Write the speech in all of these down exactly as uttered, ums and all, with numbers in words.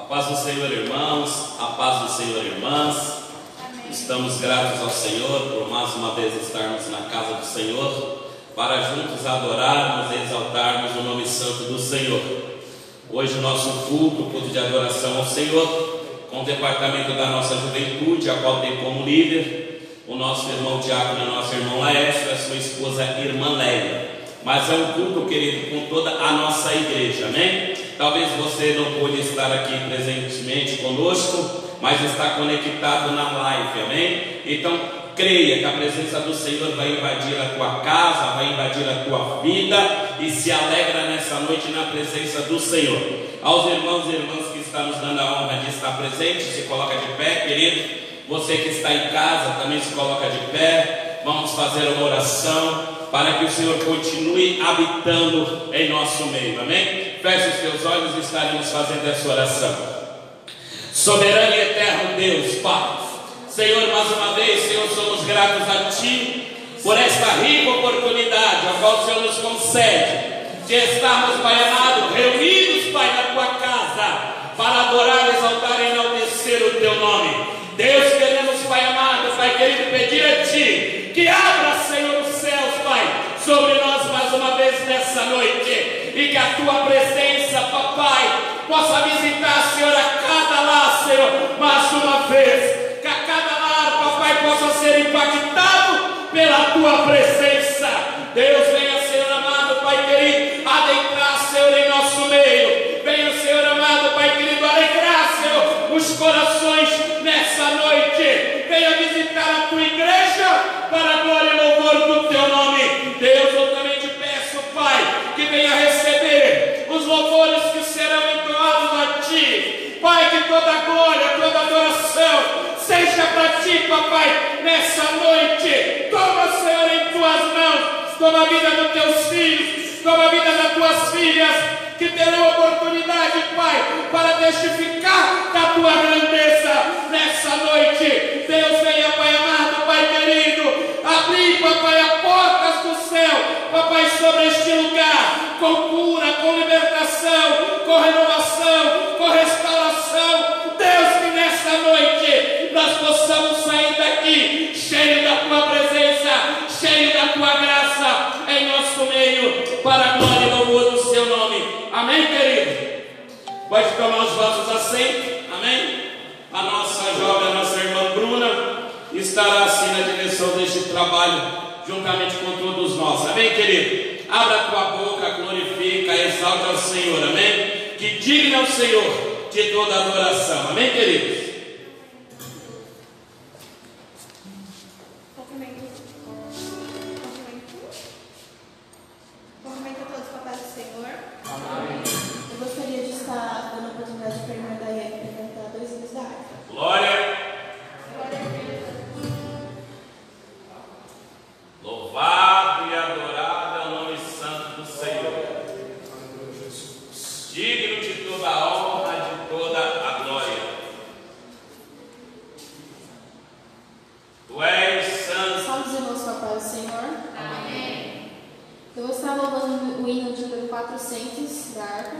A paz do Senhor, irmãos, a paz do Senhor, irmãs. Amém. Estamos gratos ao Senhor por mais uma vez estarmos na casa do Senhor, para juntos adorarmos e exaltarmos o nome santo do Senhor. Hoje o nosso culto, culto de adoração ao Senhor, com o departamento da nossa juventude, a qual tem como líder o nosso irmão Diácono e nosso irmão Laércio, a sua esposa irmã Leia. Mas é um culto, querido, com toda a nossa igreja, amém? Talvez você não pôde estar aqui presentemente conosco, mas está conectado na live, amém? Então, creia que a presença do Senhor vai invadir a tua casa, vai invadir a tua vida, e se alegra nessa noite na presença do Senhor. Aos irmãos e irmãs que estão nos dando a honra de estar presente, se coloca de pé, querido. Você que está em casa também se coloca de pé. Vamos fazer uma oração para que o Senhor continue habitando em nosso meio, amém? Feche os teus olhos e estaremos fazendo essa oração. Soberano e eterno Deus, Pai, Senhor, mais uma vez, Senhor, somos gratos a Ti por esta rica oportunidade a qual o Senhor nos concede de estarmos, Pai amado, reunidos, Pai, na Tua casa para adorar, exaltar e enaltecer o Teu nome. Deus, queremos, Pai amado, Pai querido, pedir a Ti que abra, Senhor, os céus, Pai, sobre nós mais uma vez nessa noite, e que a Tua presença, Papai, possa visitar, Senhor, a cada lar, Senhor, mais uma vez, que a cada lar, Papai, possa ser impactado pela Tua presença. Deus, venha, Senhor amado, Pai querido, adentrar, Senhor, em nosso meio. Venha, Senhor amado, Pai querido, alegrar, Senhor, os corações nessa noite. Venha visitar a Tua igreja para a glória e louvor do Teu nome. Deus, eu também te peço, Pai, que venha receber os louvores que serão entoados a Ti. Pai, que toda glória, toda adoração seja para Ti, Papai, nessa noite. Toma, Senhor, em Tuas mãos, toma a vida dos Teus filhos, toma a vida das Tuas filhas, que terão oportunidade, Pai, para testificar da Tua grandeza nessa noite. Deus, venha, Pai amado, Pai querido, abrir, Papai, as portas do céu, Papai, sobre este lugar, com cura, com libertação, com renovação, com restauração. Deus, que nessa noite nós possamos sair daqui cheio da Tua presença, cheio da Tua graça em nosso meio, para a glória e louvor do Seu nome. Amém, querido? Pode tomar os vossos assentos, amém? A nossa jovem, a nossa irmã Bruna, estará assim na direção deste trabalho, juntamente com todos nós, amém, querido? Abra a tua boca, glorifica, exalta ao Senhor, amém? Que digna ao Senhor de toda adoração, amém, queridos? Glória. Louvado e adorado é o nome santo do Senhor. Digno de toda a honra, de toda a glória. Tu és santo. Só dizer nosso papai, o Senhor. Amém. Eu vou estar louvando o hino de número quatrocentos da harpa.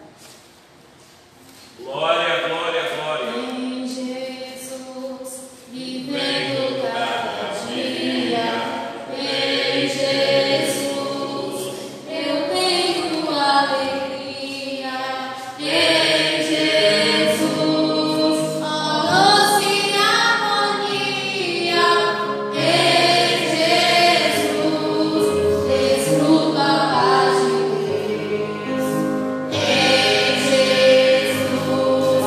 Glória, glória, glória. Em Jesus, vivendo cada dia. Em Jesus, eu tenho alegria. Em Jesus, a doce harmonia. Em Jesus, desfruto a paz de Deus. Em Jesus.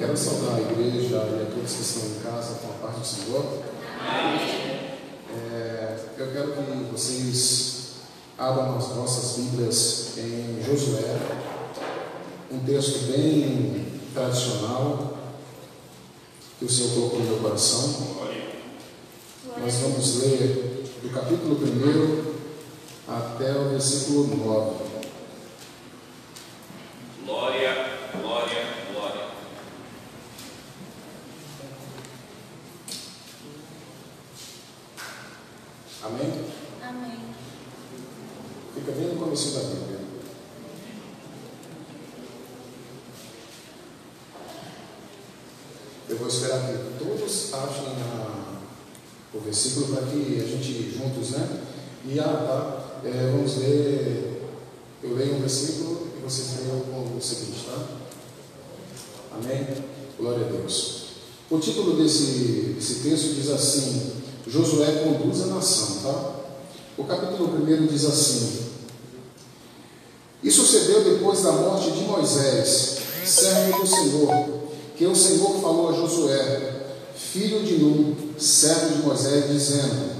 Quero saudar a igreja e a todos que estão em casa com a paz do Senhor. É, eu quero que vocês abram as vossas Bíblias em Josué, um texto bem tradicional que o Senhor colocou no meu coração. Nós vamos ler do capítulo primeiro até o versículo nove. Glória, glória, glória. Amém? Amém. Fica bem no começo da Bíblia. Eu vou esperar que todos achem a, o versículo para que a gente juntos, né? E ah, tá, é, vamos ler. Eu leio um versículo e vocês leiam o seguinte, tá? Amém? Glória a Deus. O título desse, desse texto diz assim: Josué conduz a nação, tá? O capítulo primeiro diz assim: E sucedeu depois da morte de Moisés, servo do Senhor, que o Senhor falou a Josué, filho de Nun, servo de Moisés, dizendo: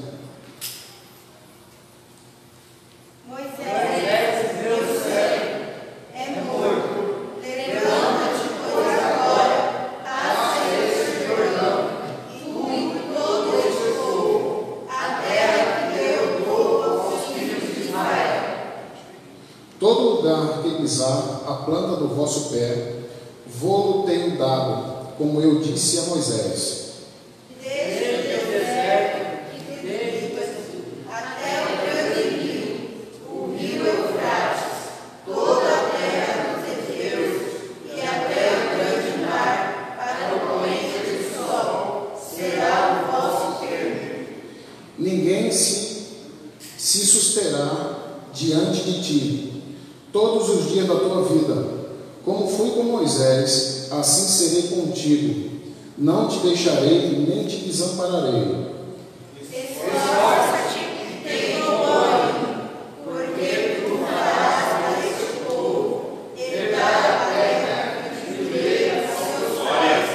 Todo lugar que pisar a planta do vosso pé, vô-lo tenho dado, como eu disse a Moisés. Desde o deserto e desde até o grande rio, o rio Eufrates, toda a terra dos heteus e até o grande mar, para o poente do sol, será o vosso termo. Ninguém se, se susterá diante de ti todos os dias da tua vida. Como fui com Moisés, assim serei contigo. Não te deixarei, nem te desampararei. Esforça-te e tenha bom ânimo, porque tu farás a este povo herdar a terra que jurei a seus pais.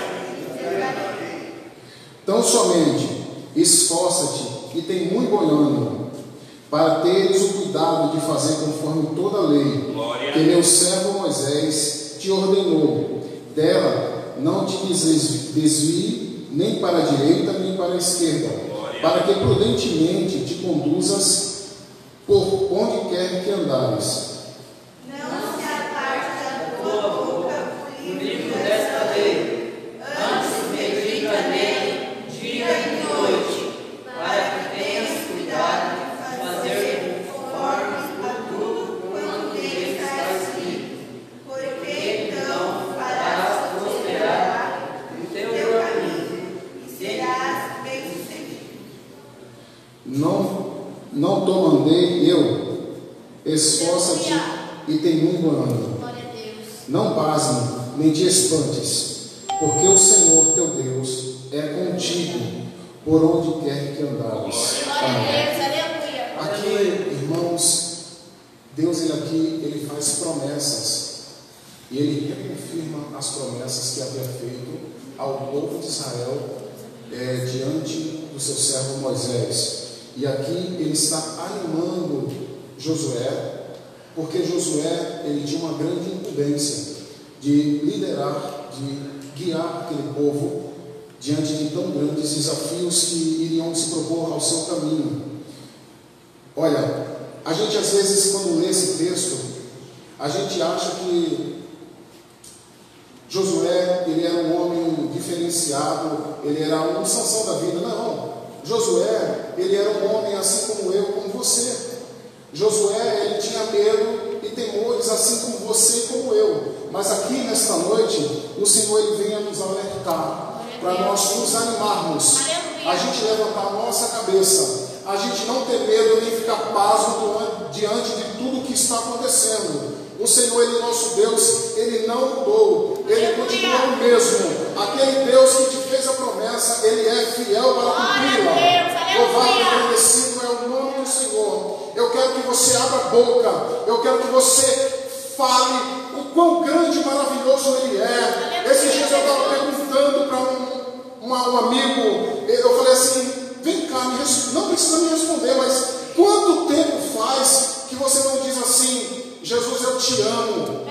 Tão somente esforça-te e tem muito bom ânimo, para teres o cuidado de fazer conforme toda a lei Glória. que meu servo Moisés te ordenou. Dela não te desvie nem para a direita nem para a esquerda, Glória. para que prudentemente te conduzas por onde quer que andares. Não se aparte da tua boca o livro desta lei, antes medita nele dia e noite, para que tenhas cuidado de fazer conforme a tudo quanto nele está escrito, porque então farás prosperar o teu caminho e serás bem-sucedido. Não, não te mandei eu, esforça-te e tem muito ânimo. Glória a Deus. Não pasme, nem te espantes, porque o Senhor teu Deus é contigo, por onde quer que andares. Glória a Deus. Aleluia. Aqui, irmãos, Deus ele aqui, ele faz promessas, e ele reconfirma as promessas que havia feito ao povo de Israel é, diante do seu servo Moisés. E aqui ele está animando Josué, porque Josué ele tinha uma grande incumbência de liderar, de guiar aquele povo diante de tão grandes desafios que iriam se propor ao seu caminho. Olha, a gente às vezes quando lê esse texto, a gente acha que Josué ele era um homem diferenciado, ele era um Sansão da vida. Não, Josué ele era um homem assim como eu, como você. Josué ele tinha medo e temores assim como você e como eu. Mas aqui nesta noite o Senhor ele vem a nos alertar para nós nos animarmos, a gente levantar a nossa cabeça, a gente não ter medo nem ficar pasmo diante de tudo que está acontecendo. O Senhor, Ele é nosso Deus, Ele não mudou, Ele continua o mesmo. Aquele Deus que te fez a promessa, Ele é fiel para cumpri-la. Louvado e agradecido é o nome do Senhor. Eu quero que você abra a boca, eu quero que você fale o quão grande e maravilhoso Ele é. Esses dias eu estava perguntando te amo.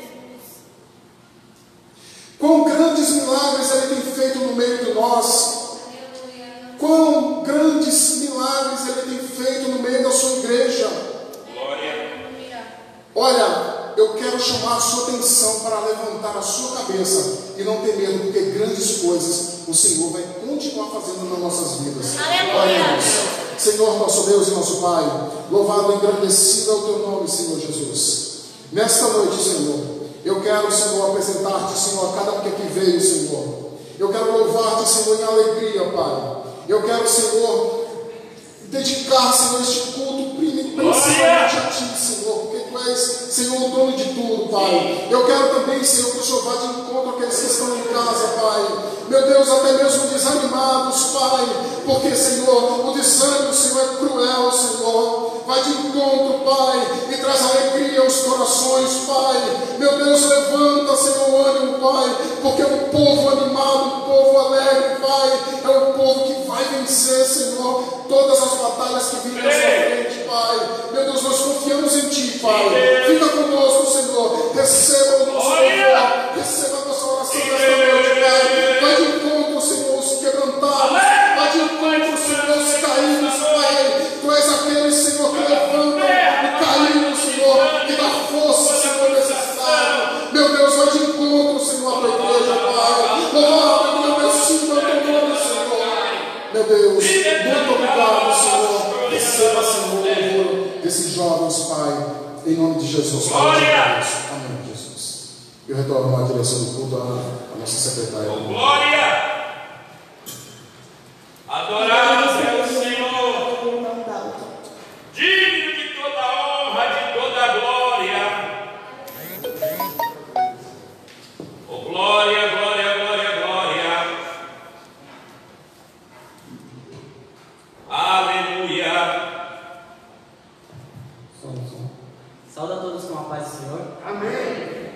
Quão grandes milagres Ele tem feito no meio de nós. Quão grandes milagres Ele tem feito no meio da sua igreja. Olha, eu quero chamar a sua atenção para levantar a sua cabeça e não ter medo, porque grandes coisas o Senhor vai continuar fazendo nas nossas vidas. Oremos. Senhor, nosso Deus e nosso Pai, louvado e engrandecido é o Teu nome, Senhor Jesus. Nesta noite, Senhor, eu quero, Senhor, apresentar-te, Senhor, a cada um que aqui veio, Senhor. Eu quero louvar-te, Senhor, em alegria, Pai. Eu quero, Senhor, dedicar, Senhor, este culto principalmente a Ti, Senhor, porque Tu és, Senhor, o dono de tudo, Pai. Eu quero também, Senhor, que o Senhor vá de encontro àqueles que estão em casa, Pai. Meu Deus, até mesmo desanimados, Pai, porque, Senhor, o desânimo, Senhor, é cruel, Senhor. Vai de encontro, Pai, e traz alegria aos corações, Pai. Meu Deus, levanta, Senhor, o ânimo, Pai, porque um povo animado, um povo alegre, Pai, é um povo que vai vencer, Senhor, todas as batalhas que virem à sua frente, Pai. Meu Deus, nós confiamos em Ti, Pai. Fica conosco, Senhor. Receba o nosso louvor, receba a nossa oração nesta noite, Pai. Vai de encontro, Senhor, os quebrantados. Vai de encontro, Senhor, os caídos, Pai. Tu és aquele, Senhor, que levanta o caído, Senhor, e dá força, Senhor, necessário. Meu Deus, vai de encontro, Senhor, a tua igreja, Pai. Louvado e agradecido ao teu nome, Senhor. Meu Deus, muito obrigado, Senhor. Receba, Senhor, o louvor desses jovens, Pai, em nome de Jesus. Glória! Amém, Jesus. Eu retorno à direção do culto à nossa secretária. Glória! Adorado seja o Senhor. Digno de toda honra, de toda glória. Oh, glória, glória, glória, glória. Aleluia. Som, som. Saúde a todos com a paz do Senhor. Amém.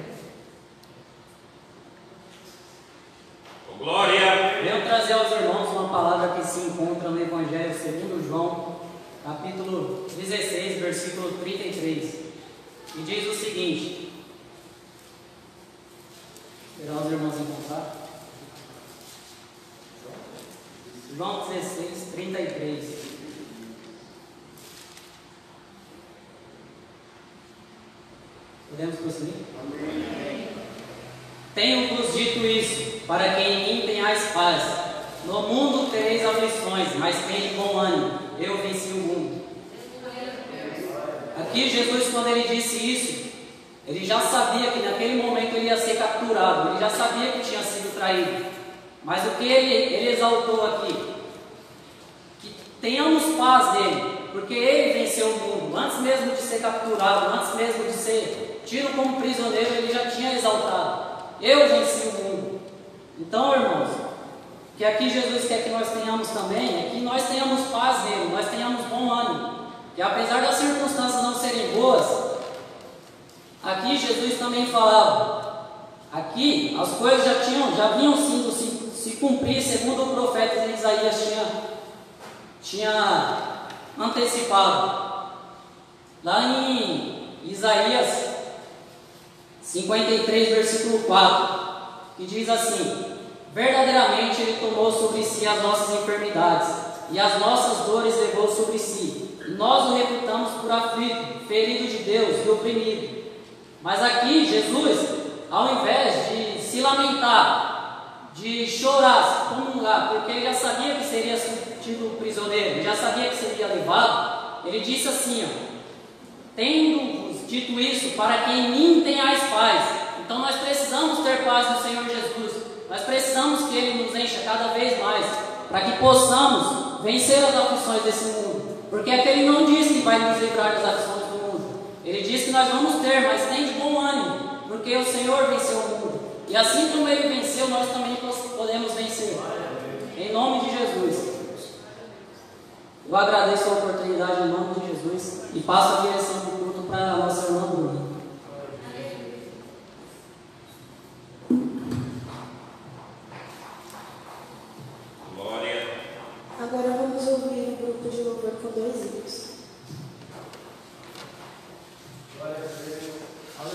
Oh, glória. Venho trazer aos irmãos uma palavra que se encontra no Evangelho segundo João, capítulo dezesseis, versículo trinta e três. E diz o seguinte: esperar os irmãos encontrar. João dezesseis, trinta e três. Podemos prosseguir? Amém. Tenho-vos dito isso, para que em mim tenhais paz. No mundo tereis aflições, mas tende bom ânimo, eu venci o mundo. Aqui Jesus, quando ele disse isso, ele já sabia que naquele momento ele ia ser capturado, ele já sabia que tinha sido traído. Mas o que ele, ele exaltou aqui? Que tenhamos paz nele, porque ele venceu o mundo. Antes mesmo de ser capturado, antes mesmo de ser tido como prisioneiro, ele já tinha exaltado: eu venci o mundo. Então, irmãos, o que aqui Jesus quer que nós tenhamos também é que nós tenhamos paz nele, nós tenhamos bom ânimo. Que apesar das circunstâncias não serem boas, aqui Jesus também falava, aqui as coisas já tinham, já vinham sido se, se cumprir segundo o profeta Isaías tinha, tinha antecipado. Lá em Isaías cinquenta e três, versículo quatro, que diz assim: verdadeiramente Ele tomou sobre si as nossas enfermidades, e as nossas dores levou sobre si. Nós o reputamos por aflito, ferido de Deus e oprimido. Mas aqui Jesus, ao invés de se lamentar, de chorar, se comungar, porque ele já sabia que seria tido prisioneiro, ele já sabia que seria levado, ele disse assim: ó, tendo-vos dito isso, para que em mim tenhais paz. Então nós precisamos ter paz no Senhor Jesus. Nós precisamos que Ele nos encha cada vez mais, para que possamos vencer as aflições desse mundo. Porque aqui Ele não diz que vai nos livrar das aflições do mundo. Ele diz que nós vamos ter, mas tem de bom ânimo, porque o Senhor venceu o mundo. E assim como Ele venceu, nós também podemos vencer. Em nome de Jesus. Eu agradeço a oportunidade em nome de Jesus e passo a direção do culto para a nossa irmã Bruna. Glória. Agora vamos ouvir o grupo de louvor com dois hinos. Glória a Deus.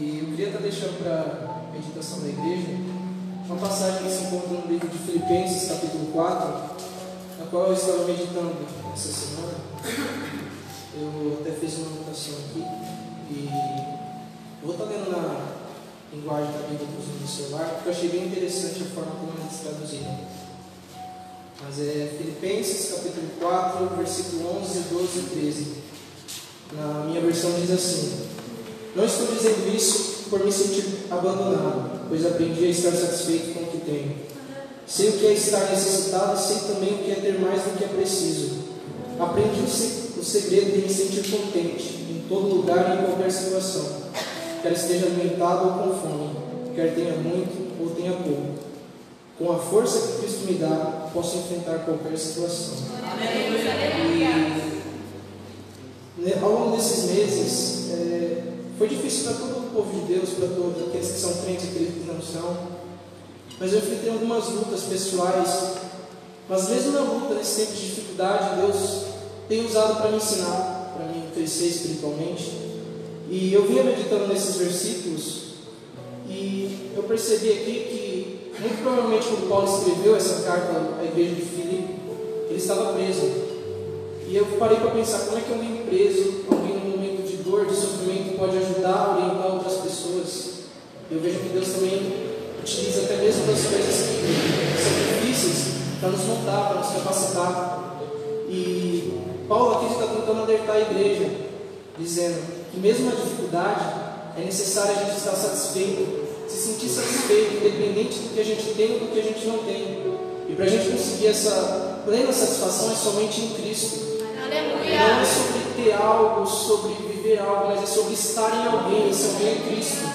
E eu queria estar deixando para a meditação da igreja uma passagem que se encontra no livro de Filipenses, capítulo quatro, na qual eu estava meditando essa semana. Eu até fiz uma anotação aqui e eu vou estar lendo na linguagem da Bíblia que eu uso no celular, porque eu achei bem interessante a forma como eles traduziram. Mas é Filipenses, capítulo quatro, versículo onze, doze e treze. Na minha versão diz assim: não estou dizendo isso por me sentir abandonado, pois aprendi a estar satisfeito com o que tenho. Sei o que é estar necessitado e sei também o que é ter mais do que é preciso. Aprendi o segredo de me sentir contente em todo lugar e em qualquer situação, quer esteja alimentado ou com fome, quer tenha muito ou tenha pouco. Com a força que Cristo me dá, posso enfrentar qualquer situação. E ao longo desses meses, é, foi difícil para todo o povo de Deus, para todos aqueles que são crentes e aqueles que não são. Mas eu enfrentei algumas lutas pessoais. Mas mesmo na luta, nesse tempo de dificuldade, Deus tem usado para me ensinar, para mim crescer espiritualmente. E eu vinha meditando nesses versículos e eu percebi aqui que, muito provavelmente, quando Paulo escreveu essa carta à igreja de Filipe, ele estava preso. E eu parei para pensar como é que alguém preso, alguém num momento de dor, de sofrimento, pode ajudar a orientar outras pessoas. Eu vejo que Deus também utiliza até mesmo das coisas que são difíceis para nos montar, para nos capacitar. E Paulo aqui está tentando alertar a igreja, dizendo que mesmo na dificuldade é necessário a gente estar satisfeito, se sentir satisfeito, independente do que a gente tem ou do que a gente não tem. E para a gente conseguir essa plena satisfação é somente em Cristo. Aleluia. Não é sobre ter algo, sobre viver algo, mas é sobre estar em alguém, esse alguém é Cristo.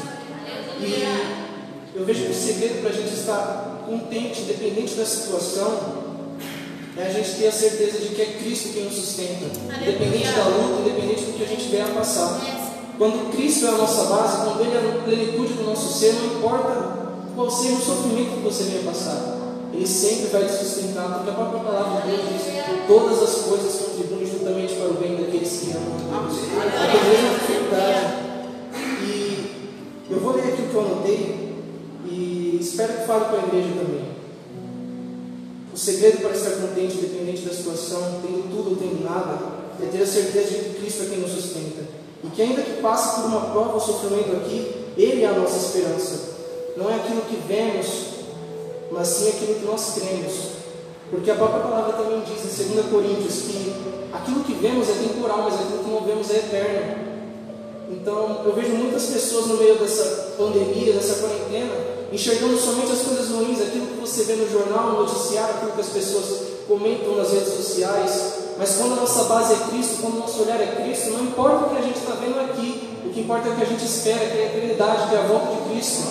E eu vejo que o segredo para a gente estar contente, independente da situação, é a gente ter a certeza de que é Cristo quem nos sustenta, independente da luta, independente do que a gente venha a passar. Quando Cristo é a nossa base, quando Ele é a plenitude do nosso ser, não importa qual seja o sofrimento que você venha passar, Ele sempre vai te sustentar, porque a própria palavra de Deus diz que todas as coisas contribuem juntamente para o bem daqueles que amam a Deus. É a mesma dificuldade. E eu vou ler aqui o que eu anotei e espero que fale com a igreja também. O segredo para estar contente, independente da situação, tendo tudo ou tendo nada, é ter a certeza de que Cristo é quem nos sustenta. E que ainda que passe por uma prova ou sofrimento aqui, Ele é a nossa esperança. Não é aquilo que vemos, mas sim aquilo que nós cremos. Porque a própria palavra também diz em segunda Coríntios que aquilo que vemos é temporal, mas aquilo que não vemos é eterno. Então eu vejo muitas pessoas no meio dessa pandemia, dessa quarentena, enxergando somente as coisas ruins, aquilo que você vê no jornal, no noticiário, aquilo que as pessoas comentam nas redes sociais. Mas quando a nossa base é Cristo, quando o nosso olhar é Cristo, não importa o que a gente está vendo aqui, o que importa é o que a gente espera, que é a eternidade, que é a volta de Cristo.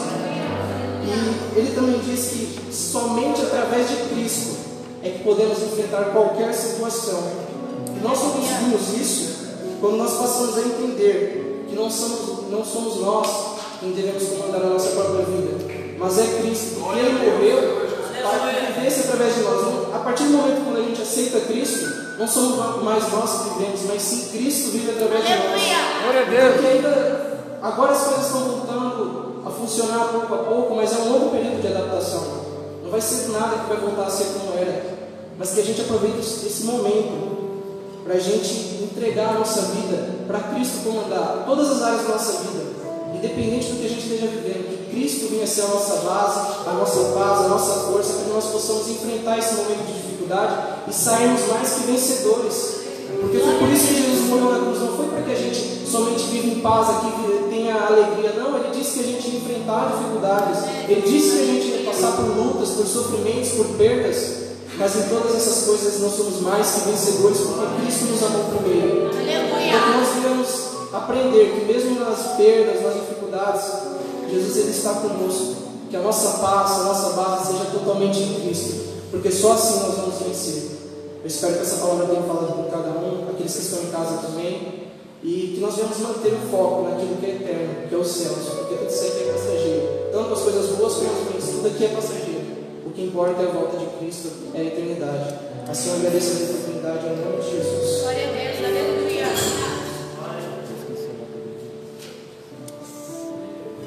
E ele também diz que somente através de Cristo é que podemos enfrentar qualquer situação. E nós só conseguimos isso quando nós passamos a entender que não somos, não somos nós quem devemos comandar a nossa própria vida, mas é Cristo, porque Ele morreu para que vivesse através de nós. A partir do momento quando a gente aceita Cristo, não somos mais nós que vivemos, mas sim Cristo vive através de nós. Glória a Deus. Porque ainda, agora as coisas estão voltando a funcionar pouco a pouco, mas é um longo período de adaptação. Não vai ser nada que vai voltar a ser como era, mas que a gente aproveite esse momento para a gente entregar a nossa vida para Cristo comandar todas as áreas da nossa vida, independente do que a gente esteja vivendo, que Cristo venha ser a nossa base, a nossa paz, a nossa força, para que nós possamos enfrentar esse momento de dificuldade e sairmos mais que vencedores. Porque foi por isso que Jesus morreu na cruz, não foi para que a gente somente viva em paz aqui, tenha alegria, não. Ele disse que a gente ia enfrentar dificuldades, Ele disse que a gente ia passar por lutas, por sofrimentos, por perdas, mas em todas essas coisas nós somos mais que vencedores, porque Cristo nos amou primeiro. Então nós devemos aprender que mesmo nas perdas, nas dificuldades, Jesus Ele está conosco, que a nossa paz, a nossa base seja totalmente em Cristo, porque só assim nós vamos vencer. Eu espero que essa palavra tenha falado com cada um, aqueles que estão em casa também, e que nós devemos manter o foco naquilo que é eterno, que é os céus, porque tudo isso aqui é passageiro, tanto as coisas boas como as ruins, tudo aqui é passageiro. O que importa é a volta de Cristo, é a eternidade. Assim eu agradeço a oportunidade em nome de Jesus. Glória a Deus, aleluia.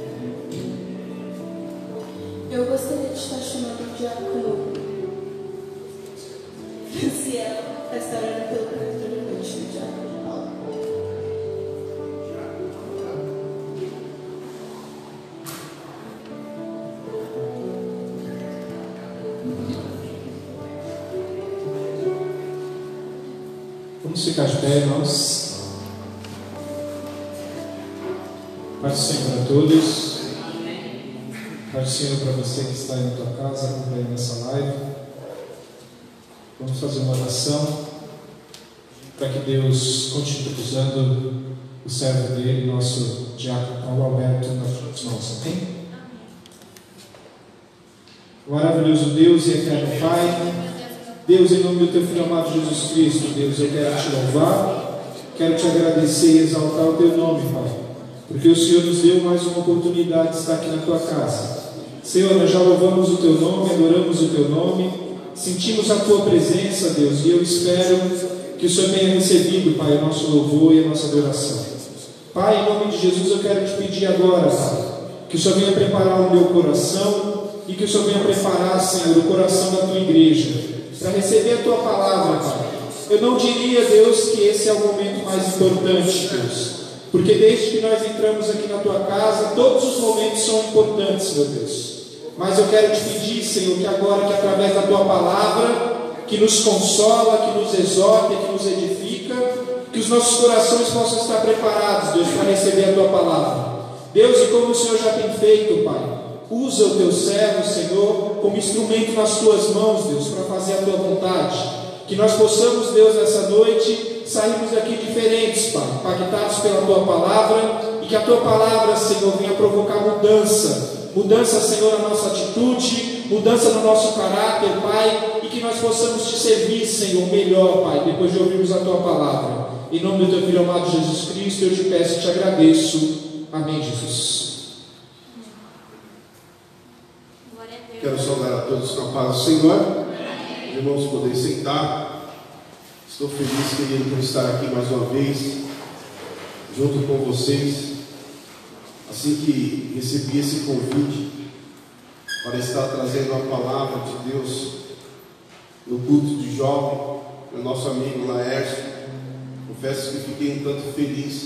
Eu gostaria de estar chamando o diácono Franciel para estar orando pelo projeto de noite do diácono Paulo. Vamos ficar de pé, irmãos. Paz do Senhor a todos. Paz do Senhor para você que está aí na tua casa, acompanhando essa live. Vamos fazer uma oração para que Deus continue usando o servo dele, nosso diácono Paulo Alberto, nas suas mãos. Amém? Maravilhoso Deus e eterno Pai, Deus, em nome do teu Filho amado Jesus Cristo, Deus, eu quero te louvar, quero te agradecer e exaltar o teu nome, Pai, porque o Senhor nos deu mais uma oportunidade de estar aqui na tua casa. Senhor, nós já louvamos o teu nome, adoramos o teu nome, sentimos a tua presença, Deus, e eu espero que o Senhor tenha recebido, Pai, o nosso louvor e a nossa adoração. Pai, em nome de Jesus, eu quero te pedir agora, Pai, que o Senhor venha preparar o meu coração e que o Senhor venha preparar, Senhor, o coração da tua igreja para receber a tua palavra, Pai. Eu não diria, Deus, que esse é o momento mais importante, Deus, porque desde que nós entramos aqui na tua casa, todos os momentos são importantes, meu Deus. Mas eu quero te pedir, Senhor, que agora, que através da tua palavra, que nos consola, que nos exorta, que nos edifica, que os nossos corações possam estar preparados, Deus, para receber a tua palavra. Deus, e como o Senhor já tem feito, Pai, usa o teu servo, Senhor, como instrumento nas tuas mãos, Deus, para fazer a tua vontade. Que nós possamos, Deus, nessa noite, sairmos daqui diferentes, Pai, impactados pela tua palavra, e que a tua palavra, Senhor, venha provocar mudança. Mudança, Senhor, na nossa atitude, mudança no nosso caráter, Pai, e que nós possamos te servir, Senhor, melhor, Pai, depois de ouvirmos a tua palavra. Em nome do teu Filho amado Jesus Cristo, eu te peço e te agradeço. Amém, Jesus. Quero saudar a todos com a paz do Senhor. Irmãos, poder sentar. Estou feliz, querido, por estar aqui mais uma vez, junto com vocês. Assim que recebi esse convite para estar trazendo a palavra de Deus no culto de jovem, o nosso amigo Laércio, confesso que fiquei um tanto feliz,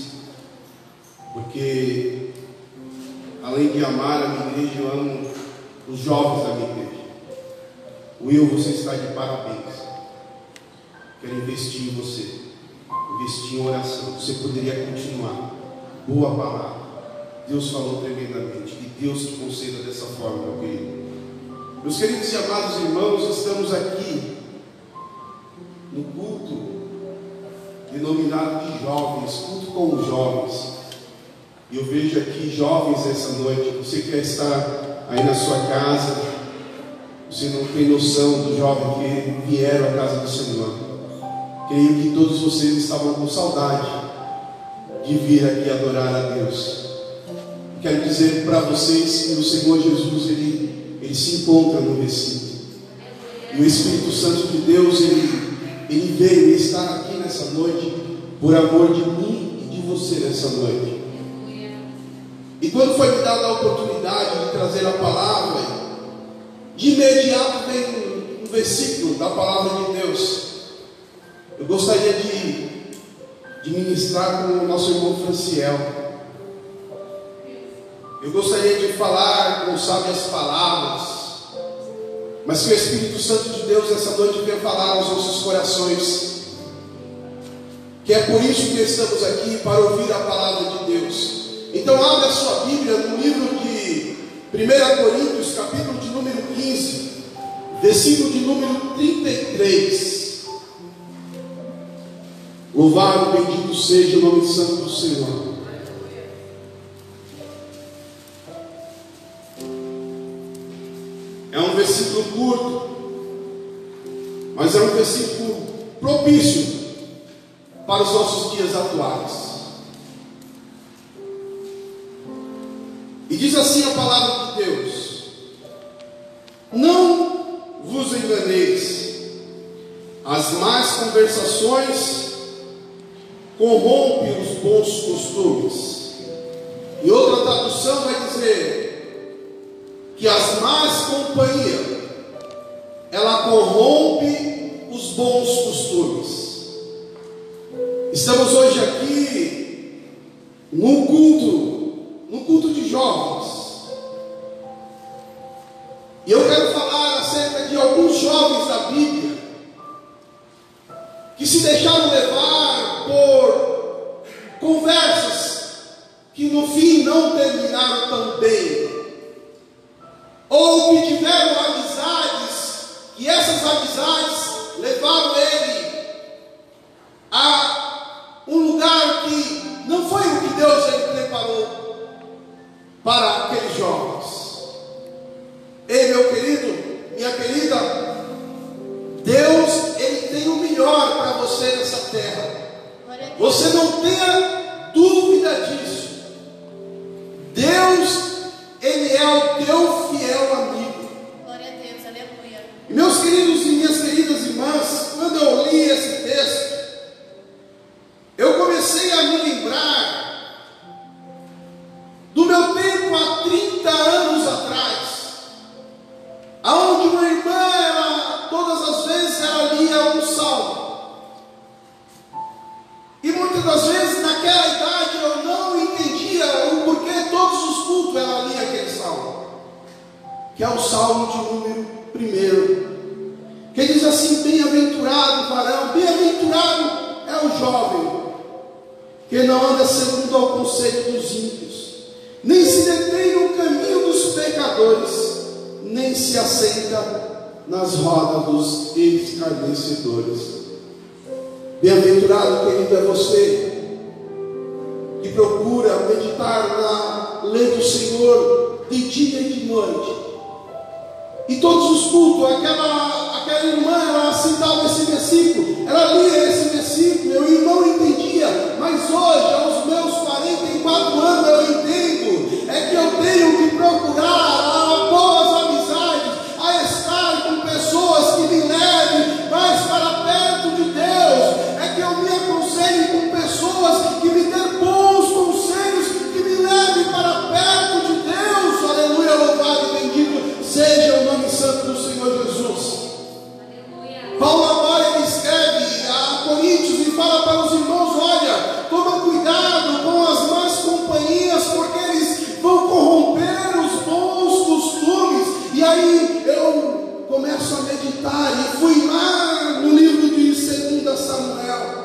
porque além de amar a minha igreja, eu amo os jovens da minha igreja. Will, você está de parabéns. Quero investir em você, investir em oração. Você poderia continuar. Boa palavra. Deus falou tremendamente. Que Deus te conceda dessa forma, meu querido. Meus queridos e amados irmãos, estamos aqui no culto denominado de jovens, culto com os jovens. E eu vejo aqui jovens essa noite. Você quer estar aí na sua casa, você não tem noção do jovem que vieram à casa do Senhor. Creio que todos vocês estavam com saudade de vir aqui adorar a Deus. Quero dizer para vocês que o Senhor Jesus, Ele, Ele se encontra no recinto. E o Espírito Santo de Deus, Ele, Ele veio estar aqui nessa noite por amor de mim e de você nessa noite. E quando foi me dada a oportunidade de trazer a palavra, de imediato vem um versículo da palavra de Deus. Eu gostaria de, de ministrar com o nosso irmão Franciel. Eu gostaria de falar com sábias palavras, mas que o Espírito Santo de Deus essa noite venha falar aos nossos corações. Que é por isso que estamos aqui, para ouvir a palavra de Deus. Então abra a sua Bíblia no livro de primeira Coríntios, capítulo de número quinze, versículo de número trinta e três. Louvado, bendito seja o nome santo do Senhor. É um versículo curto, mas é um versículo propício para os nossos dias atuais. E diz assim a palavra de Deus: não vos enganeis, as más conversações corrompem os bons costumes. E outra tradução vai dizer: que as más companhias, ela corrompe os bons costumes. Estamos hoje aqui num culto, num culto de jovens. E eu quero falar acerca de alguns jovens da Bíblia que se deixaram levar por conversas que no fim não terminaram tão bem, ou que tiveram amizades, e essas amizades levaram ele a um lugar que não foi o que Deus ele preparou para aqueles jovens. Ei, meu querido, minha querida, Deus, Ele tem o melhor para você nessa terra. Você não tenha dúvida disso. Deus, Ele é o teu fiel amigo. Glória a Deus, aleluia. E meus queridos e minhas queridas irmãs, quando eu li esse texto, eu comecei a me lembrar do meu tempo há trinta anos atrás, aonde uma irmã, ela, todas as vezes, ela lia um salmo. E muitas das vezes, naquela idade, eu não entendia o porquê todos os cultos ela lia aquele salmo, que é o salmo de número primeiro, que diz assim: bem-aventurado o varão, bem-aventurado é o jovem, que não anda segundo ao conselho dos ímpios, nem se detém no caminho dos pecadores, nem se assenta nas rodas dos escarnecedores. Bem-aventurado, querido, é você que procura meditar na lei do Senhor de dia e de noite. E todos os cultos, aquela, aquela irmã, ela citava esse versículo, ela lia esse versículo, eu não entendia, mas hoje, aos meus quarenta e quatro anos, eu entendo, é que eu tenho que procurar boas amizades, a estar com pessoas que me levem mais para perto de Deus, é que eu me aconselhe com pessoas que me dêem bons conselhos, que me levem para perto de Deus. Aleluia, louvado e bendito seja o nome santo do Senhor Jesus. Aleluia. Paulo agora ele escreve a Coríntios e fala para os irmãos: olha, toma cuidado com as más companhias, porque eles vão corromper os bons costumes. E aí eu começo a meditar e fui lá no livro de Segunda Samuel.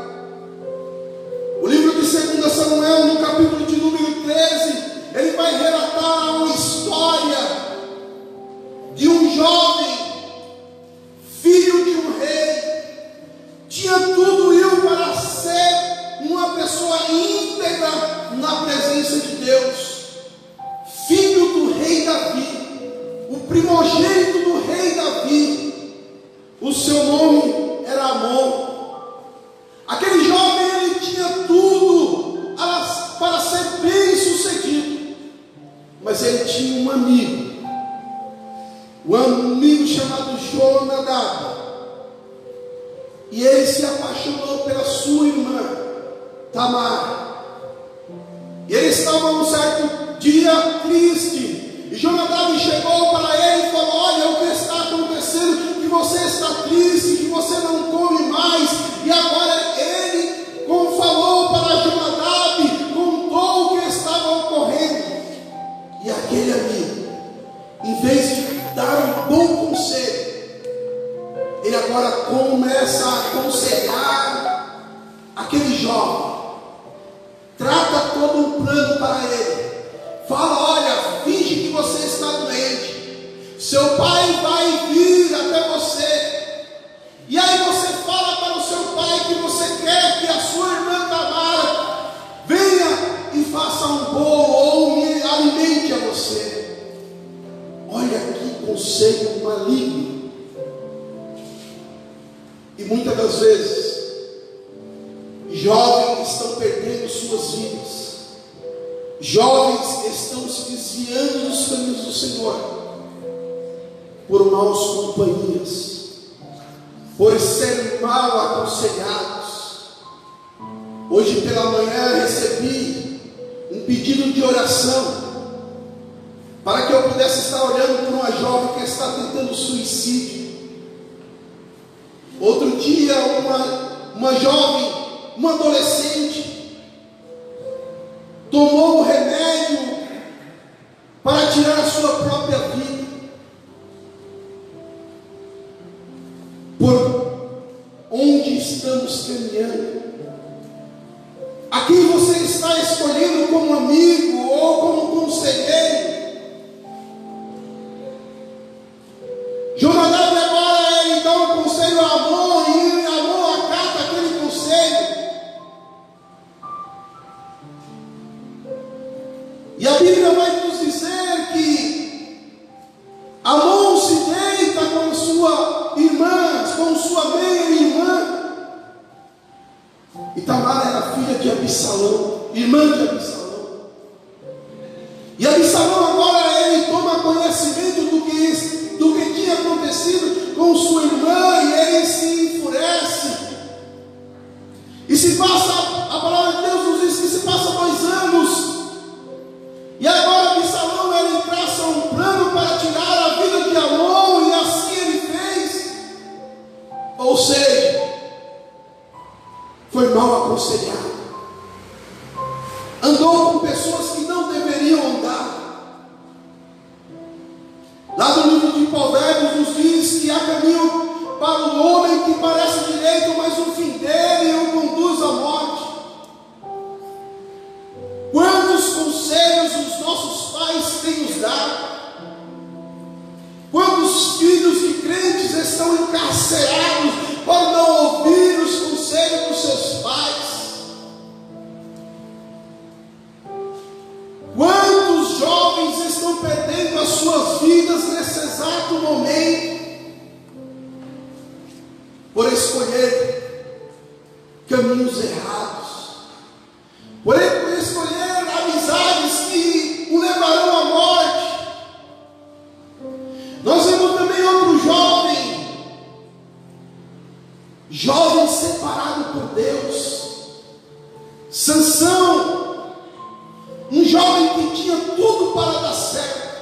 O livro de Segunda Samuel, no capítulo de número treze, ele vai relatar uma história de um jovem, filho de um rei, tinha tudo isso para ser uma pessoa íntegra na presença de Deus, filho do rei Davi, o primogênito do rei Davi. O seu nome era Amon. Aquele jovem, ele tinha tudo para ser bem sucedido, mas ele tinha um amigo, um amigo chamado Jonadab, e ele se apaixonou pela sua irmã Tamar. E ele estava um certo dia triste, e Jonadab chegou para ele e falou: olha, o que está acontecendo, que você está triste, que você não come mais. E agora ele, como falou para Jonadab, contou o que estava ocorrendo. E aquele amigo, em vez de dar um bom conselho, ele agora começa a aconselhar aquele jovem, trata todo um plano para ele, fala: olha, finge que você está doente, seu pai vai vir até você, e aí você fala para o seu pai que você quer que a sua irmã Tamara venha e faça um bolo ou me alimente a você. Olha que conselho maligno. E muitas das vezes jovens estão perdendo suas vidas, jovens estão se desviando dos caminhos do Senhor por maus companhias, por serem mal aconselhados. Hoje pela manhã recebi um pedido de oração para que eu eu pudesse estar olhando para uma jovem que está tentando suicídio. Outro dia, uma, uma jovem, uma adolescente, tomou um remédio para tirar a sua própria vida. Por onde estamos caminhando? A quem você está escolhendo como amigo ou como conselheiro? Jonadab agora ele dá um conselho a Amon e Amon acata aquele conselho. E a Bíblia vai nos dizer que Amon se deita com sua irmã, com sua meia-irmã. E Tamar era filha de Absalão, irmã de Absalão. E Absalão agora ele toma conhecimento do que, do que tinha acontecido com sua irmã e ele se enfurece. E se passa, a palavra de Deus nos diz que se passa dois anos. E agora Absalão ele traça um plano para tirar a vida de Amon e assim ele fez. Ou seja, foi mal aconselhado, andou com pessoas que não deveriam andar. Lá no livro de Provérbios nos diz que há caminho para o homem que parece direito, mas o fim dele o conduz à morte. Quantos conselhos os nossos pais têm nos dado? Quantos filhos de crentes estão encarcerados por não ouvir os conselhos dos seus pais? Quantos jovens estão perdendo as suas vidas nesse exato momento por escolher caminhos errados, por escolher amizades que o levarão à morte? Nós vemos também outro jovem, jovem separado por Deus, Sansão, um jovem que tinha tudo para dar certo.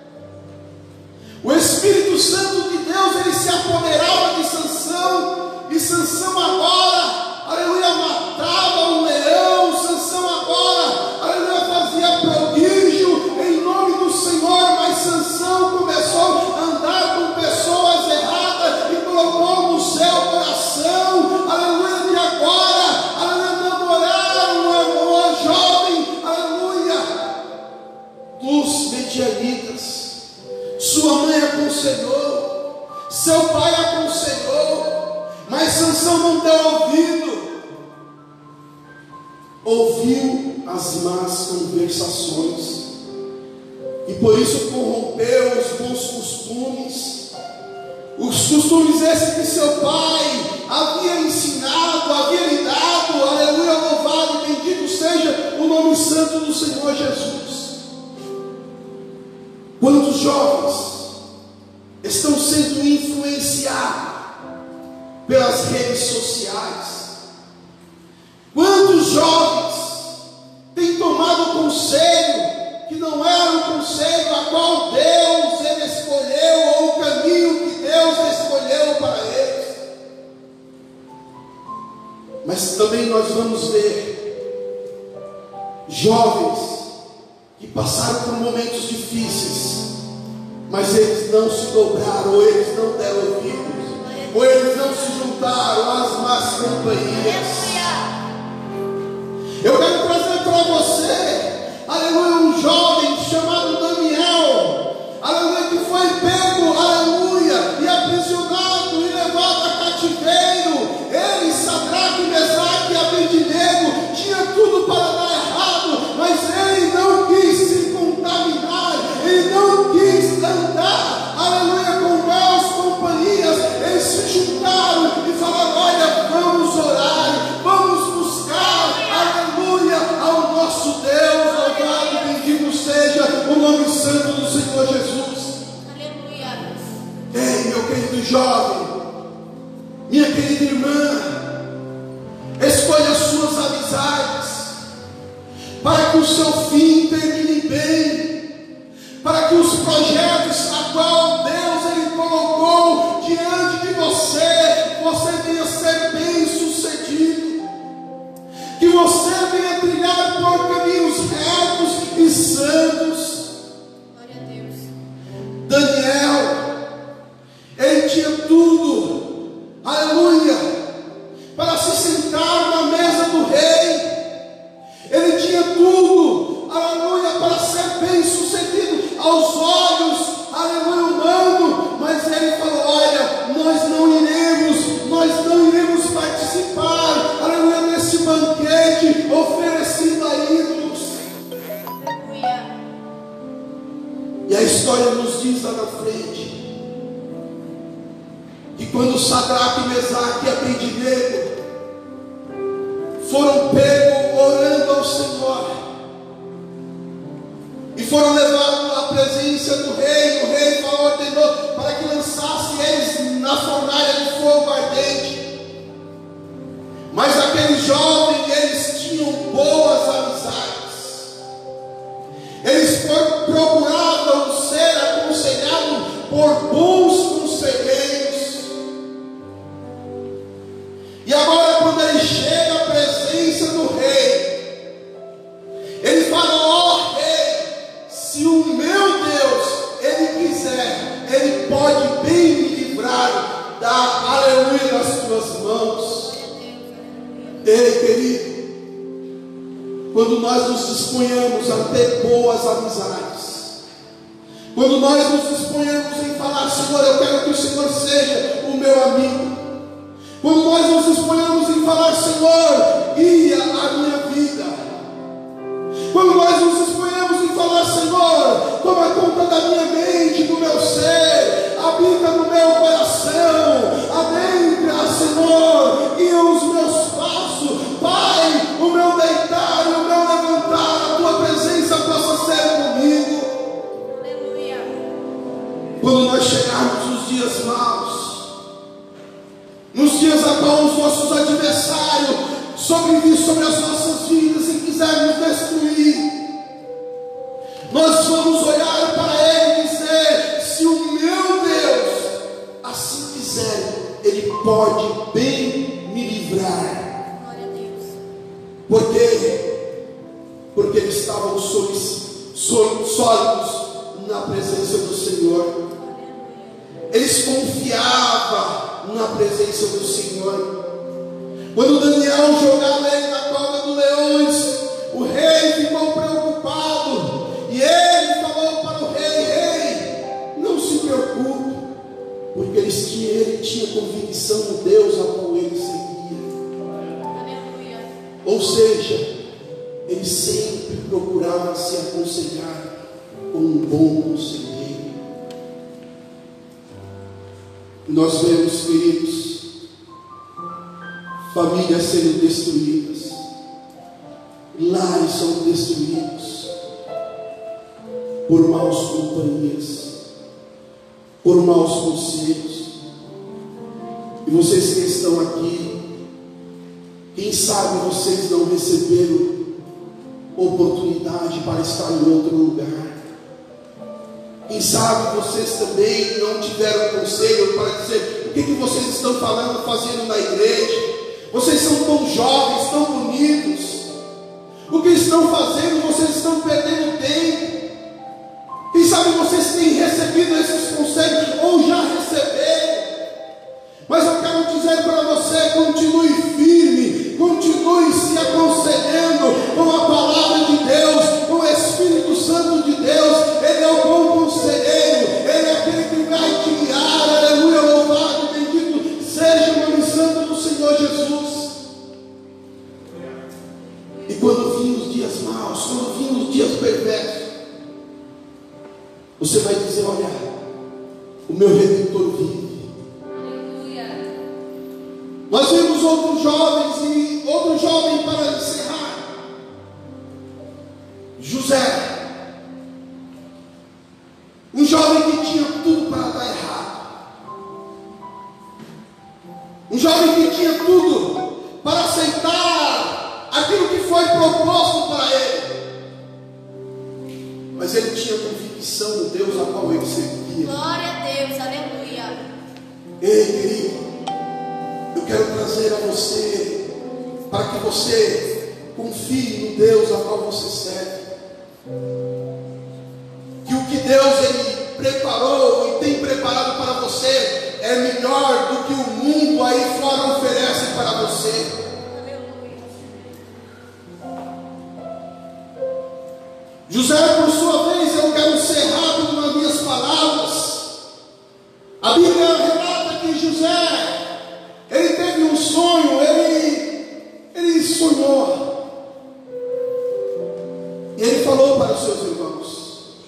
O Espírito Santo de Deus ele se apoderava de Sansão, e Sansão agora, aleluia, matava um leão. Sansão agora, aleluia, fazia prodígio em nome do Senhor. Mas Sansão começou a andar com pessoas erradas e colocou no seu coração, aleluia, de agora, aleluia, namorar uma, uma jovem, aleluia, dos medianitas. Sua mãe aconselhou, seu pai aconselhou, mas Sansão não deu ouvido. Ouviu as más conversações e por isso corrompeu os bons costumes. Os costumes esses que seu pai havia ensinado, havia lhe dado. Aleluia, louvado e bendito seja o nome santo do Senhor Jesus. Quantos jovens estão sendo influenciados pelas redes sociais? Quantos jovens têm tomado conselho que não era o conselho a qual Deus ele escolheu, ou o caminho que Deus escolheu para eles? Mas também nós vamos ver jovens que passaram por momentos difíceis, mas eles não se dobraram, ou eles não deram ouvidos, ou eles não se juntaram às más companhias. Eu quero trazer para você, aleluia, um jovem chamado Daniel, aleluia, que foi pego, aleluia, e aprisionado e levado a cativeiro. Ele, Sadraque, Mesaque e Abednego, tinha tudo para dar errado, mas ele não quis se contaminar, ele não quis andar, aleluia, com maus companhias. Eles se juntaram e falaram: olha, vamos orar, vamos buscar, aleluia, ao nosso Deus. Louvado e bendito seja o nome santo do Senhor Jesus. Aleluia. Ei, meu querido jovem, minha querida irmã, escolha as suas amizades para que o seu fim termine bem, para que os projetos a qual Deus ele colocou diante de você, você venha ser bem sucedido, que você venha trilhar por caminhos retos e santos. Glória a Deus. Daniel, ele tinha tudo, aleluia, para se sentar na mesa do rei. Ele tinha tudo, aleluia, para ser bem sucedido aos olhos, aleluia, humano. Mas ele falou: olha, nós não iremos, nós não iremos participar, aleluia, nesse banquete oferecido a ídolos. Aleluia. E a história nos diz lá na frente que quando Sadraque, Mesaque e Abednego foram pegos orando ao Senhor e foram levados à presença do rei, o rei falou, ordenou para que lançasse eles na fornalha de fogo ardente. Mas aqueles jovens, eles tinham boas amizades, eles procuravam ser aconselhados por bons conselheiros. E agora, quando ele chega à presença do rei, ele fala: ó oh, rei, se o meu Deus, ele quiser, ele pode bem me livrar da aleluia das tuas mãos. Ei, querido, quando nós nos disponhamos a ter boas amizades, quando nós nos disponhamos em falar: Senhor, eu quero que o Senhor seja o meu amigo, quando nós nos disponhamos em falar: Senhor, guia a minha vida, quando nós nos disponhamos em falar: Senhor, toma conta da minha mente, do meu ser, habita no meu coração, adentra, Senhor, guia os meus passos, Pai, o meu deitar e o meu levantar, a tua presença possa ser comigo. Aleluia. Quando nós chegarmos nos dias maus, nos dias a qual os nossos adversários sobrevivem sobre as nossas vidas e quiserem nos destruir, nós vamos olhar para Ele e dizer: se o meu Deus assim quiser, Ele pode bem me livrar. Glória a Deus. Por quê? Porque eles estavam sólidos na presença do Senhor. Eles confiavam na presença do Senhor. Quando Daniel jogava ele na cova dos leões, o rei ficou preocupado e ele falou para o rei: rei, não se preocupe, porque eles tinham, ele tinha convicção no Deus a qual ele seguia. Aleluia. Ou seja, ele sempre procurava se aconselhar com um bom conselheiro. Nós vemos, queridos, famílias sendo destruídas, lares são destruídos por maus companhias, por maus conselhos. E vocês que estão aqui, quem sabe vocês não receberam oportunidade para estar em outro lugar. Quem sabe vocês também não tiveram conselho para dizer: o que, que vocês estão falando, fazendo na igreja? Vocês são tão jovens, tão bonitos. O que estão fazendo? Vocês estão perdendo tempo. Quem sabe vocês têm recebido esses conselhos ou já receberam. Mas eu quero dizer para você: continue firme, continue se aconselhando com a palavra de Deus, com o Espírito Santo de Deus. Ele é o bom conselheiro, Ele é aquele que vai te guiar. Aleluia, louvado e bendito seja o nome santo do Senhor Jesus. E quando vir os dias maus, quando vir os dias perversos, você vai dizer: olha, o meu Redentor vive. Nós vimos outros jovens e outro jovem para encerrar. José. Um jovem que tinha tudo para dar errado. Um jovem que tinha tudo para aceitar aquilo que foi proposto para ele. Mas ele tinha convicção convicção do Deus a qual ele servia. Glória a Deus, aleluia. Ei, querido, eu quero trazer a você, para que você confie no Deus a qual você serve. Que o que Deus ele preparou e tem preparado para você é melhor do que o mundo aí fora oferece para você. José, por sua vez, eu quero ser rápido nas minhas palavras. A Bíblia relata que José, ele teve um sonho, ele, ele sonhou. E ele falou para os seus irmãos,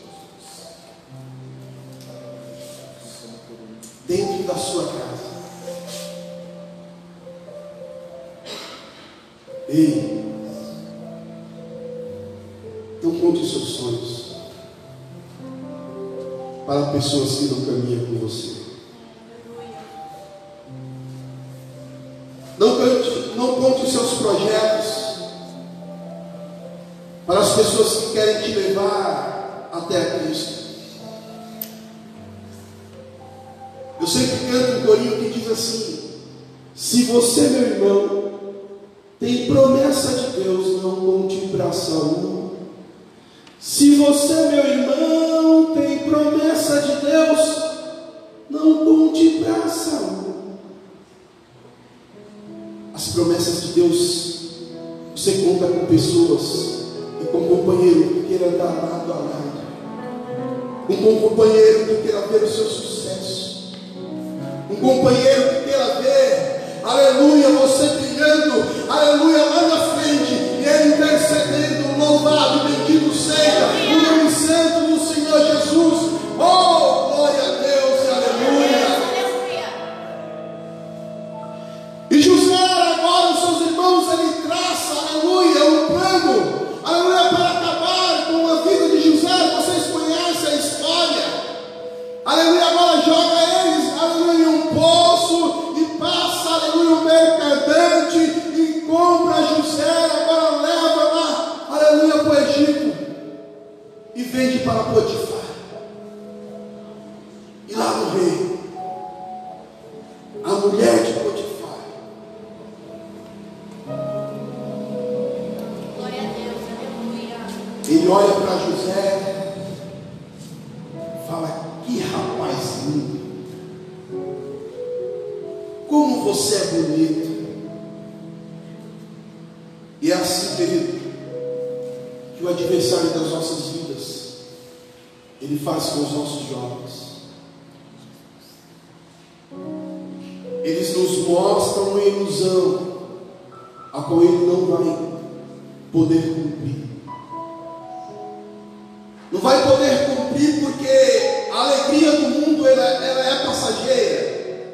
dentro da sua casa: ei, não conte os seus sonhos para pessoas que não caminham com você. Não conte, não conte os seus projetos para as pessoas que querem te levar até Cristo. Eu sempre canto um corinho que diz assim: se você, meu irmão, tem promessa de Deus, não conte para Saul. Se você, meu irmão, tem promessa de Deus, não conte para Saul. As promessas de Deus, você conta com pessoas e com um companheiro que queira andar lado a lado, com um companheiro que queira ver o seu sucesso, um companheiro que queira ver, aleluia, você brilhando, aleluia, lá na frente, e ele intercedendo, louvado, bendito seja o nome santo do Senhor Jesus. Oh, glória a Deus, aleluia. E José, agora os seus irmãos, ele traça, aleluia, um plano, aleluia, para acabar com a vida de José. Vocês conhecem a história, aleluia. Agora joga eles, aleluia, em um poço e passa, aleluia, um mercadante e compra José. Agora leva lá, aleluia, para o Egito e vende para Potifar. E lá no rei, a mulher de Potifar, Glória a Deus, aleluia. ele olha para José e fala: que rapaz lindo, como você é bonito. E é assim, querido, que o adversário das nossas vidas, ele faz com os nossos jovens. Eles nos mostram uma ilusão a qual ele não vai poder cumprir. Não vai poder cumprir porque a alegria do mundo ela, ela é passageira.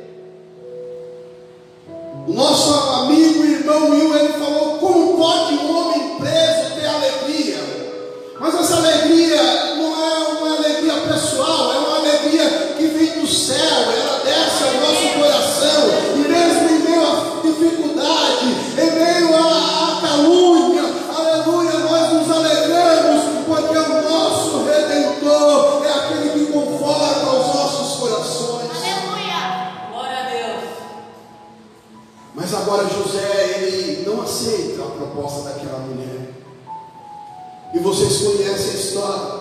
O nosso amigo e irmão Will, ele falou: como pode um homem preso ter alegria? Mas essa alegria não é uma alegria pessoal, é uma alegria que vem do céu, ela desce ao nosso coração, e mesmo em meio à dificuldade, em meio à calúnia, aleluia, nós nos alegramos, porque o nosso Redentor é aquele que conforta os nossos corações. Aleluia. Glória a Deus. Mas agora José, ele não aceita a proposta daquela mulher. E vocês conhecem a história.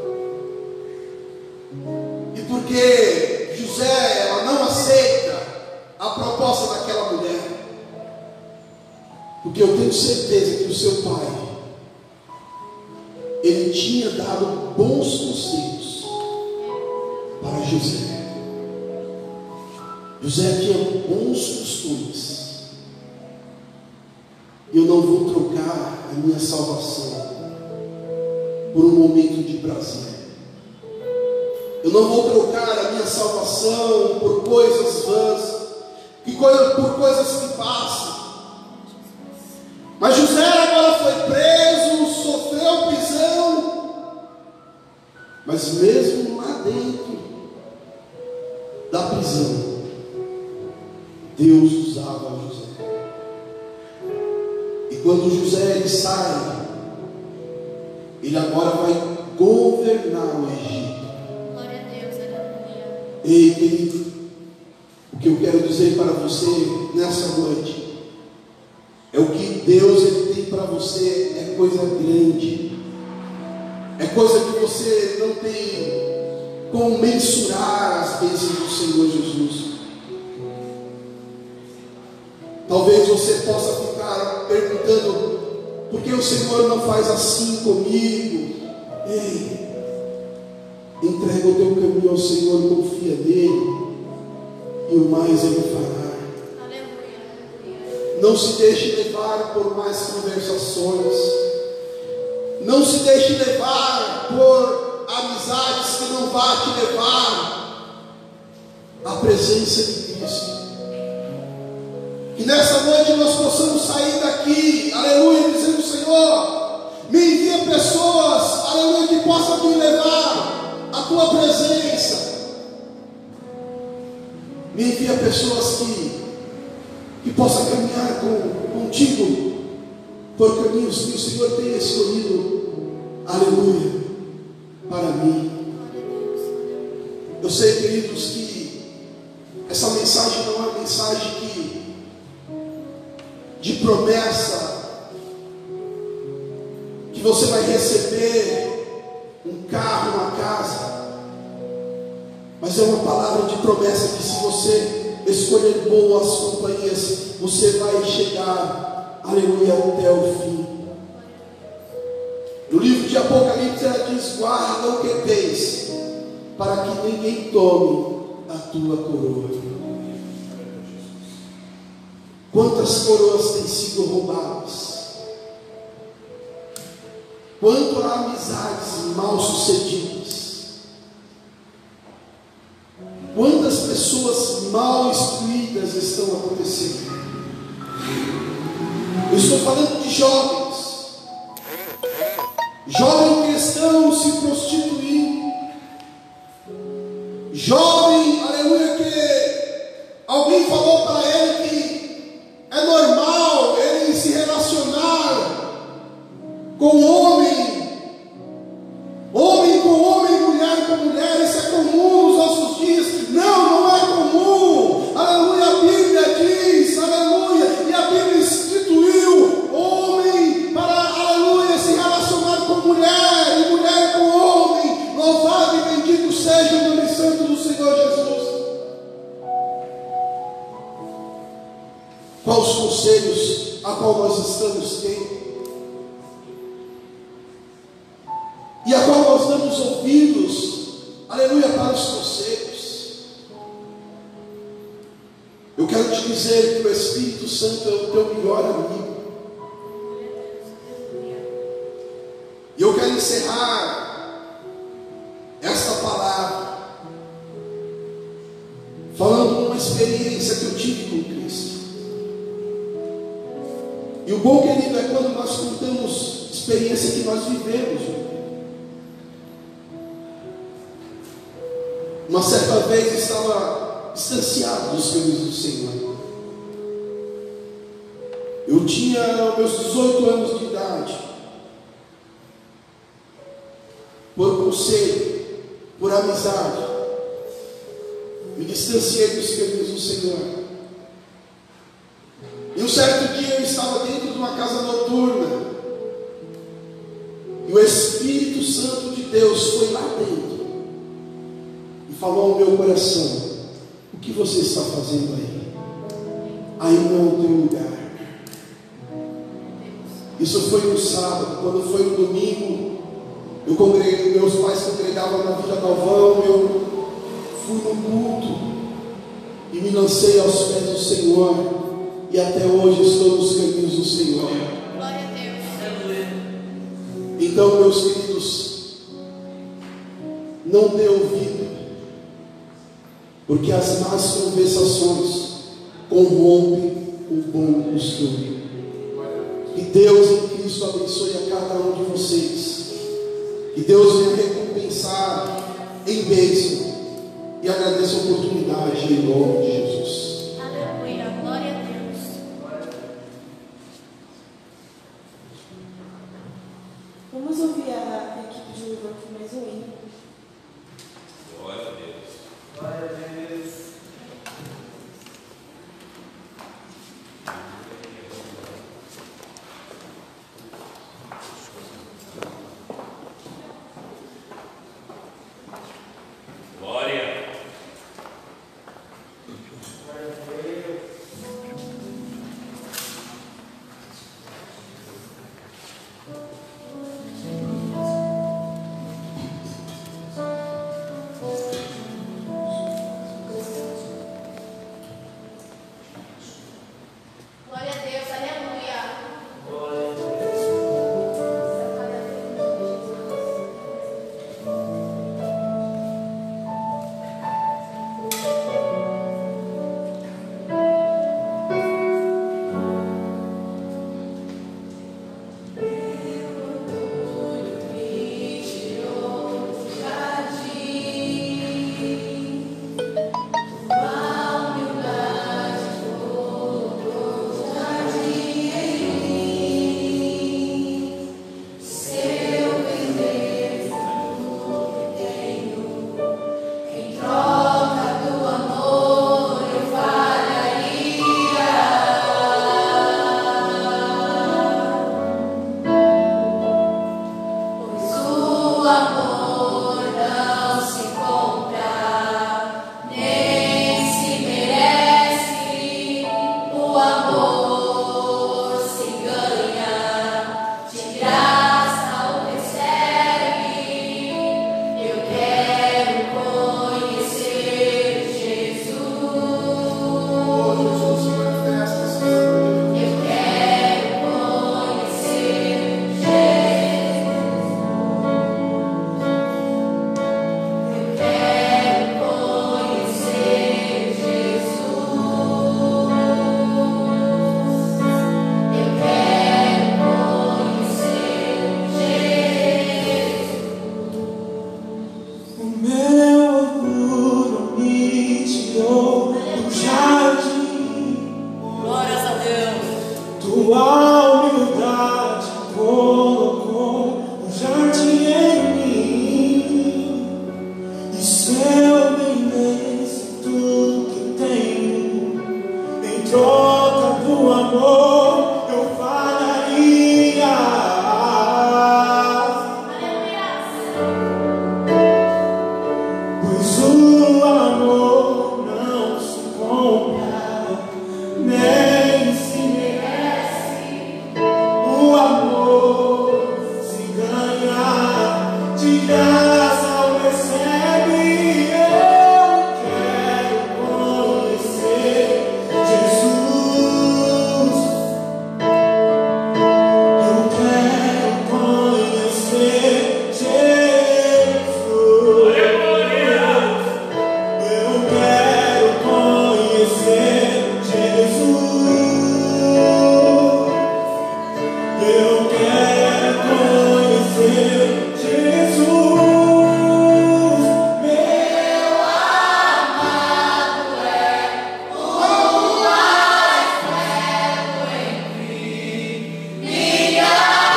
E porque José, ela não aceita a proposta daquela mulher, porque eu tenho certeza que o seu pai, ele tinha dado bons conselhos para José. José tinha bons costumes. Eu não vou trocar a minha salvação por um momento de prazer. Eu não vou trocar a minha salvação por coisas vãs, que coisa, por coisas que passam. Mas José agora foi preso, sofreu prisão, mas mesmo lá dentro da prisão, Deus usava José. E quando José ele sai, ele agora vai governar o Egito. Glória a Deus, aleluia. Ei, querido, o que eu quero dizer para você nessa noite é o que Deus ele tem para você é coisa grande, é coisa que você não tem como mensurar as bênçãos do Senhor Jesus. Talvez você possa ficar perguntando: por que o Senhor não faz assim comigo? Ei, entrega o teu caminho ao Senhor, confia nele, e o mais Ele fará. Aleluia. Não se deixe levar por mais conversações, não se deixe levar por amizades que não vão te levar à presença de Cristo. Que nessa noite nós possamos sair daqui, aleluia, dizendo: Senhor, me envia pessoas, aleluia, que possam me levar à tua presença. Me envia pessoas que, que possam caminhar com, contigo por caminhos que o Senhor tem escolhido, aleluia, para mim. Eu sei, queridos, que essa mensagem não é uma mensagem que de promessa, que você vai receber um carro, uma casa, mas é uma palavra de promessa que, se você escolher boas companhias, você vai chegar, aleluia, até o fim. No livro de Apocalipse ela diz: guarda o que tens, para que ninguém tome a tua coroa. Quantas coroas têm sido roubadas? Quanto a amizades mal sucedidas? Quantas pessoas mal instruídas estão acontecendo? Eu estou falando de jovens, jovem cristão se prostituindo, jovem, aleluia, que alguém falou para ele que é normal ele se relacionar com homem, homem com homem, mulher com mulher. Isso é comum nos nossos dias. Não, não é comum. Aleluia, a Bíblia diz, aleluia, e a Bíblia instituiu homem para, aleluia, se relacionar com mulher, e mulher com homem. Louvado e bendito seja o nome santo do Senhor Jesus. Quais os conselhos a qual nós estamos tendo, e a qual nós damos ouvidos, aleluia, para os conselhos? Eu quero te dizer que o Espírito Santo é o teu melhor amigo. E eu quero encerrar esta palavra falando de uma experiência que eu tive com Cristo. E o bom, querido, é quando nós contamos experiência que nós vivemos. Uma certa vez estava distanciado dos caminhos do Senhor. Eu tinha meus dezoito anos de idade. Por conselho, por amizade, me distanciei dos caminhos do Senhor. E um certo dia eu estava dentro de uma casa noturna, e o Espírito Santo de Deus foi lá dentro e falou ao meu coração: o que você está fazendo aí? Aí não é o teu lugar. Isso foi no sábado. Quando foi no domingo, eu congreguei, meus pais congregavam na Vila Galvão, eu fui no culto e me lancei aos pés do Senhor. E até hoje estou nos caminhos do Senhor. Glória a Deus. Então, meus queridos, não dê ouvido, porque as más conversações corrompem o bom costume. Que Deus em Cristo abençoe a cada um de vocês. Que Deus venha recompensar em bênção. E agradeço a oportunidade em nome de Jesus. Vamos ouvir a equipe de louvor que Se eu vendesse tudo que tenho em troca do amor, eu falaria. Pois o amor não se compra, nem se merece. O amor se ganha, de graça ao recebe. Eu quero conhecer Jesus. Eu quero conhecer Jesus. Eu quero conhecer Jesus. Eu quero conhecer Jesus. Meu amado é o mais belo entre milhares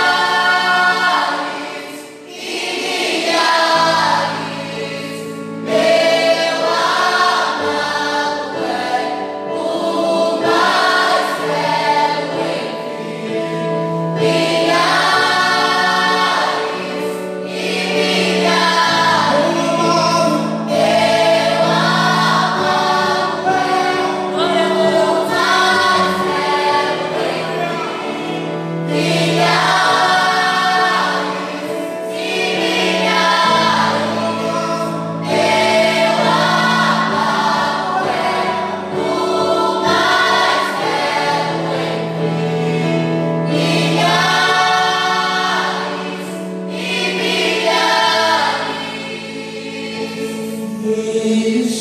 e milhares. Meu amado é o mais belo entre milhares e milhares. Meu amado é o mais belo entre milhares e milhares. Meu amado é o mais belo entre milhares e milhares.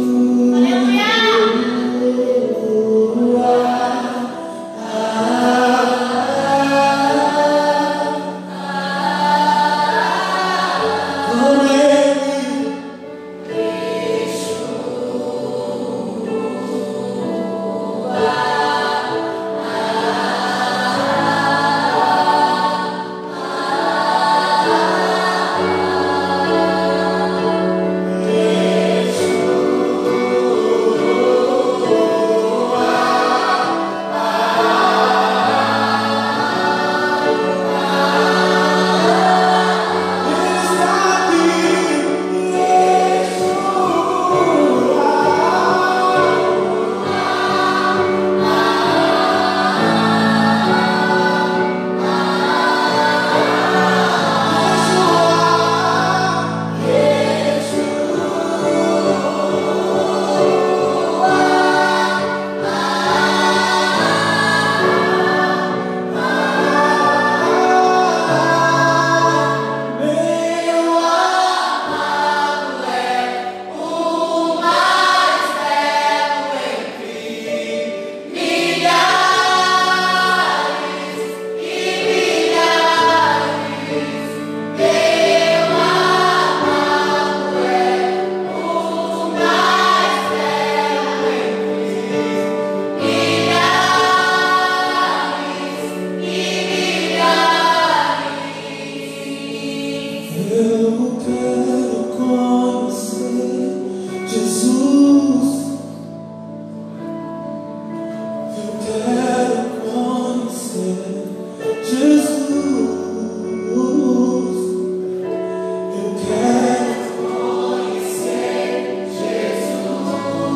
Eu quero conhecer Jesus. Eu quero conhecer Jesus. Eu quero conhecer Jesus.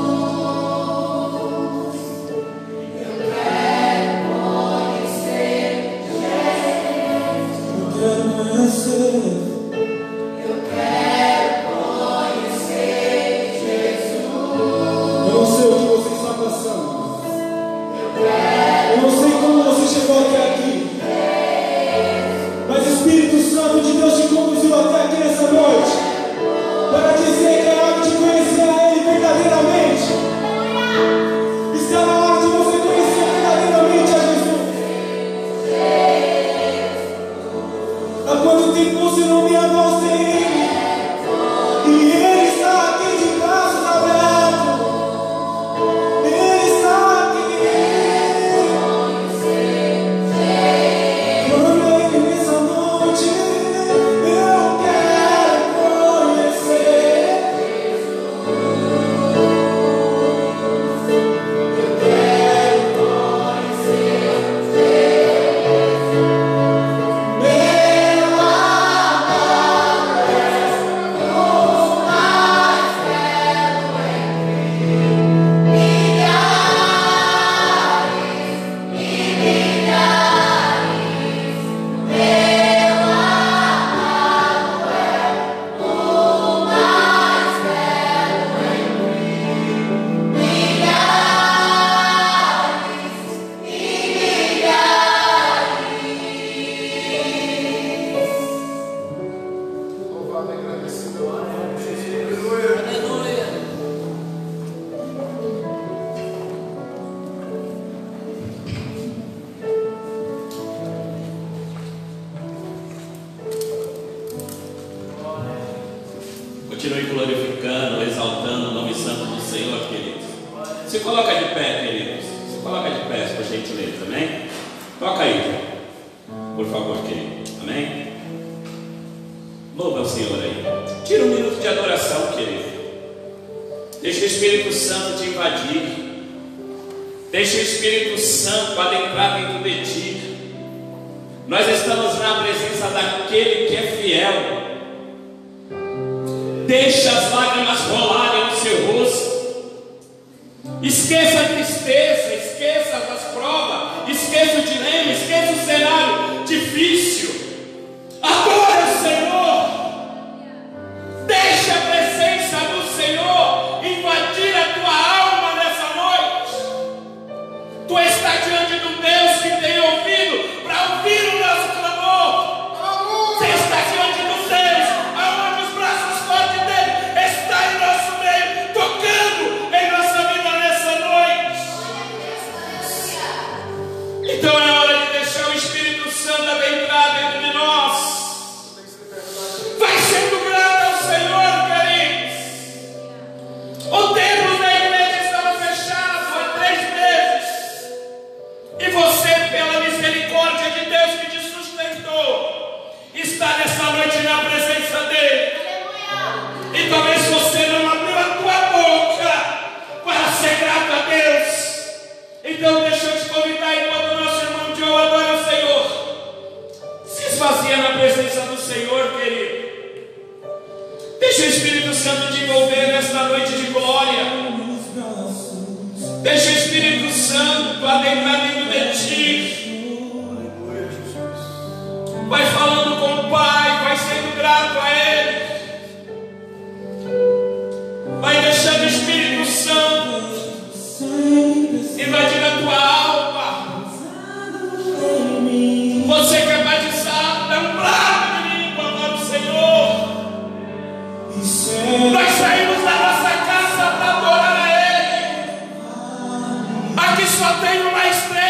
Eu quero conhecer Jesus. Eu quero conhecer. Eu quero conhecer Jesus. glorificando, exaltando o nome santo do Senhor, queridos. Se coloca de pé, queridos. Se coloca de pé, por gentileza, amém? Toca aí, por favor, querido, amém? Louva o Senhor aí. Tira um minuto de adoração, querido. Deixa o Espírito Santo te invadir. Deixa o Espírito Santo adentrar dentro de ti. Nós estamos na presença daquele que é fiel. Deixa as lágrimas rolarem no seu rosto. Esqueça a tristeza, esqueça as provas, esqueça o dilema, esqueça o cenário difícil. Adora o Senhor. Deixa a presença do Senhor invadir a tua alma nessa noite. Tu está diante de um Deus que tem ouvido para ouvir o nosso clamor. Você está diante do Deus aonde os braços fortes dele estão em nosso meio, tocando em nossa vida nessa noite. Então é hora de deixar o Espírito Santo adentrar dentro de nós. Vai sendo grato ao Senhor, queridos. O templo da igreja estava fechado há três meses. E você, pela misericórdia de Deus que te sustentou, está nessa noite na presença dele. E talvez você não abriu a tua boca para ser grato a Deus. Então deixa eu te convidar, enquanto o nosso irmão Joe adora o Senhor, se esvazia na presença do Senhor, querido. Deixa o Espírito Santo te envolver nesta noite de glória. Deixa o Espírito Santo adentrar dentro de ti. Vai falando com o Pai, vai sendo grato a Ele. Vai deixando o Espírito Santo invadir a tua alma. Você que é batizado, dá um brado de língua para o Senhor. Nós saímos da nossa casa para adorar a Ele. Aqui só tem uma estrela.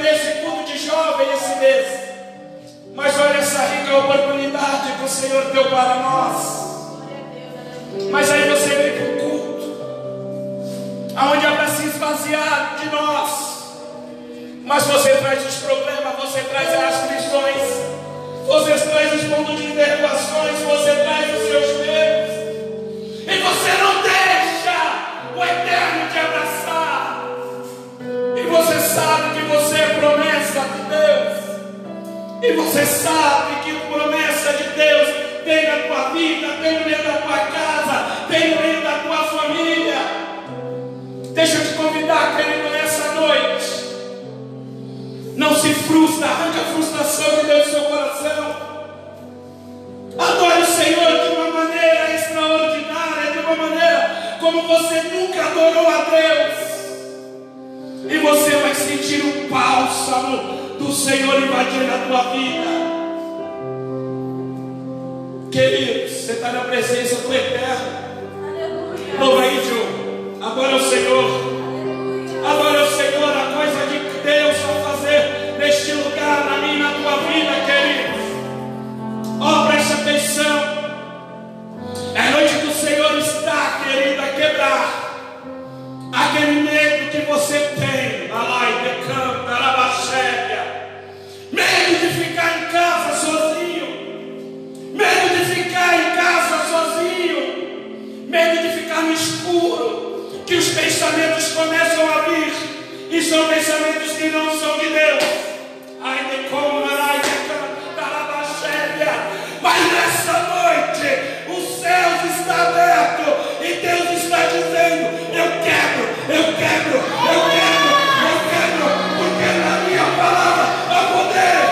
nesse culto de jovem esse mês. Mas olha essa rica oportunidade que o Senhor deu para nós. Mas aí você vem para o culto, aonde é para se esvaziar de nós. Mas você traz os problemas, você traz as aflições, você traz os pontos de interrogações, você traz os seus medos. E você não deixa o Eterno te abraçar. E você sabe que você é promessa de Deus. E você sabe que promessa de Deus tem na tua vida, tem no meio da tua casa, tem no meio da tua família. Deixa eu te convidar, querido, nessa noite. Não se frustra, arranca a frustração de Deus do seu coração. Adore o Senhor de uma maneira extraordinária, de uma maneira como você nunca adorou a Deus. E você vai sentir o bálsamo do Senhor invadindo a tua vida. Queridos, você está na presença do Eterno. Louva aí, João. Adora o Senhor. Adora o Senhor. A coisa de Deus vai fazer neste lugar, na minha e na tua vida, queridos. Ó, oh, preste atenção. É a noite que o Senhor está, querido, a quebrar aquele medo que você tem. Alai, decanta, arabaxéria. Medo de ficar em casa sozinho. Medo de ficar em casa sozinho. Medo de ficar no escuro. Que os pensamentos começam a vir. E são pensamentos que não são de Deus. Ai, decona, ai, decanta, arabaxéria. Mas nessa noite, os céus estão abertos. E Deus está dizendo: eu quero, eu quero, eu quero, eu quero. Porque na minha palavra há poder.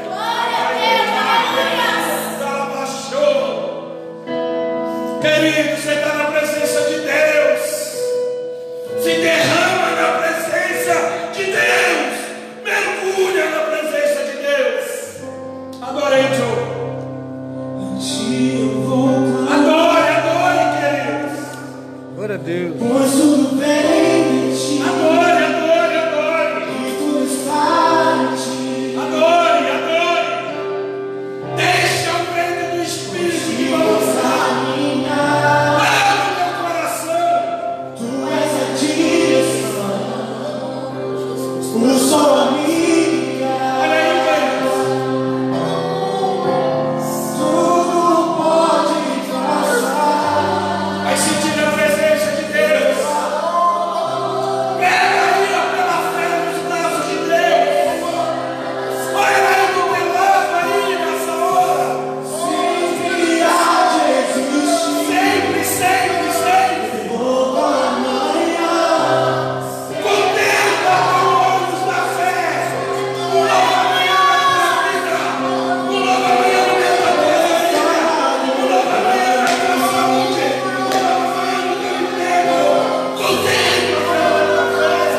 Querido, você está na presença de Deus. Se derrama na presença de Deus. Mergulha na presença de Deus. Adore aí, Joe. Adore, adore, queridos. Glória a Deus. Pois tudo vem de ti. Adore, adore, adore. E tudo está em ti. Adore, adore. Deixa o vento do Espírito te balançar. Abre o teu coração. Tu és a direção. O sol a mim. Olha aí, queridos. Tudo pode passar. Vai sentir a presença de Deus. Pega aí, ó, pela fé nos braços de Deus. Olha aí do teu lado aí nessa hora. Sempre há de existir. Sempre, sempre, sempre. Toda manhã. Contempla com olhos da fé. Um novo amanhã na tua vida. Um novo amanhã no meio da tua família. Um novo amanhã na tua saúde. Um novo amanhã no teu emprego. Contempla com olhos da fé.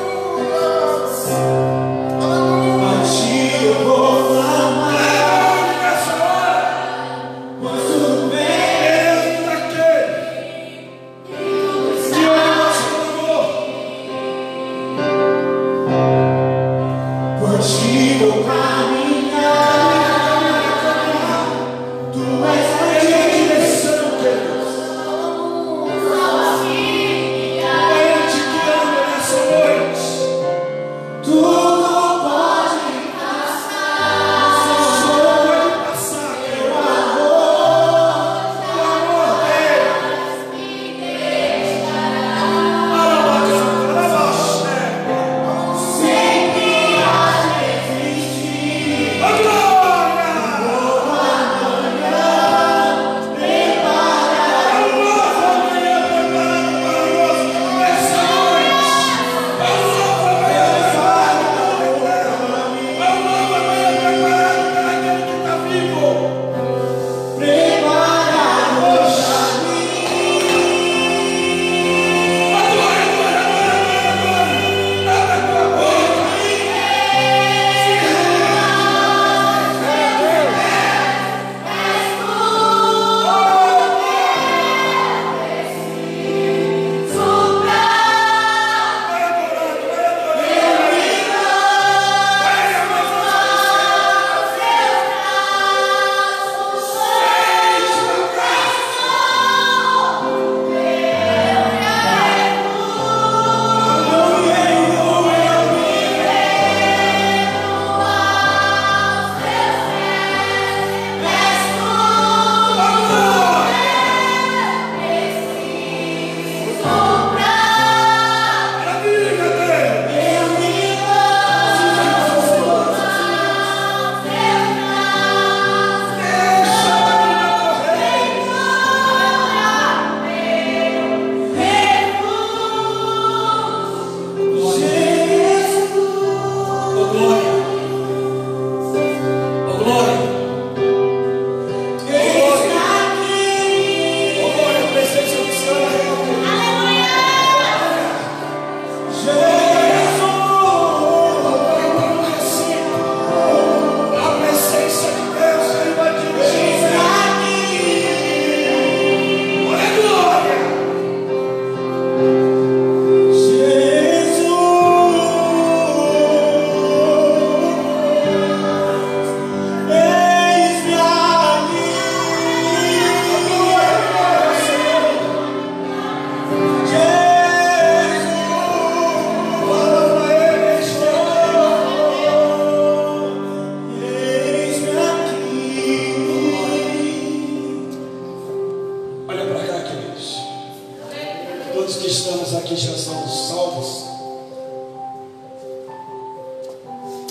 A ti eu vou clamar. Nessa hora. Pois tudo bem. Deus daquele. De onde você clamou. Pois ti vou caminhar. Tu és a direção, Deus. Eu te amo nessa noite. Tudo pode passar. Só pode passar, Teu amor. Teu amor, Deus. Alabacanta, alabaxéria. Sempre há de existir. A glória. Nova manhã preparada. A nova manhã preparada para nós. Nessa noite. A nova manhã preparada.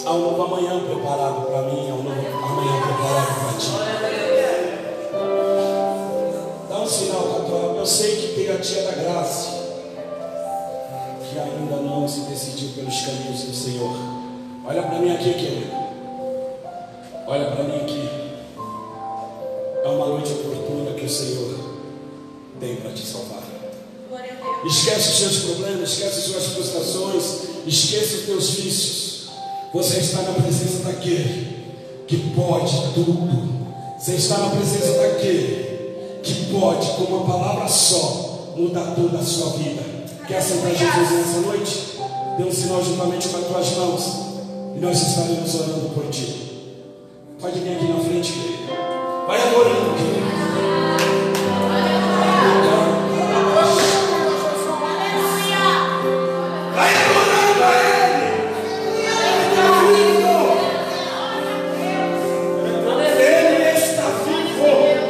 Há um novo amanhã preparado para mim, há um novo amanhã preparado para ti. Dá um sinal com a tua. Eu sei que tem a tia da graça que ainda não se decidiu pelos caminhos do Senhor. Olha para mim aqui, querido. Olha para mim aqui. É uma noite oportuna que o Senhor tem para te salvar. Esquece os seus problemas, esquece as suas frustrações, esquece os teus vícios. Você está na presença daquele que pode tudo. Você está na presença daquele que pode, com uma palavra só, mudar toda a sua vida. Quer aceitar Jesus nessa noite? Dê um sinal juntamente com as tuas mãos e nós estaremos orando por ti. Pode vir aqui na frente, querido. Vai adorando, querido. Vai adorando a Ele. Ele está vivo.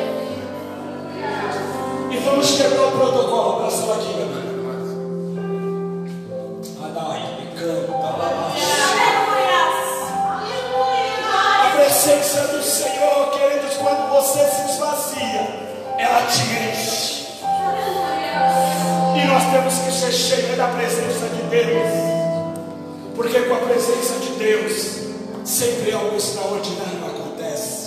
E vamos quebrar o protocolo. Abraça aqui, galera. Adai, canta, a presença do Senhor, queridos, quando você se esvazia, ela te enche. E nós temos que ser cheios da presença de Deus, porque com a presença de Deus sempre algo extraordinário acontece.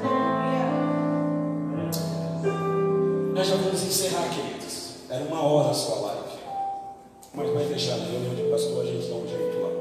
Nós já vamos encerrar, queridos. Era uma hora a sua live, mas vai deixar na reunião de pastor, a gente dá um jeito lá.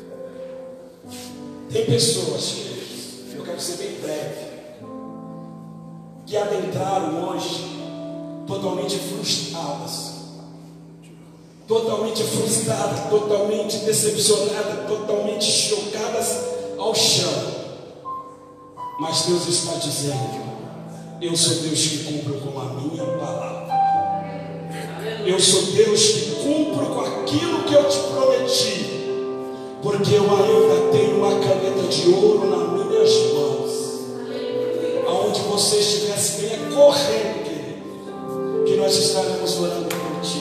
Tem pessoas, queridos, eu quero ser bem breve, que adentraram hoje totalmente frustradas, totalmente frustradas, totalmente decepcionadas, totalmente chocadas ao chão. Mas Deus está dizendo: eu sou Deus que cumpro com a minha palavra. Eu sou Deus que cumpro com aquilo que eu te prometi, porque eu ainda tenho uma caneta de ouro nas minhas mãos. Aonde você estivesse, venha correndo, querido, que nós estaremos orando por ti.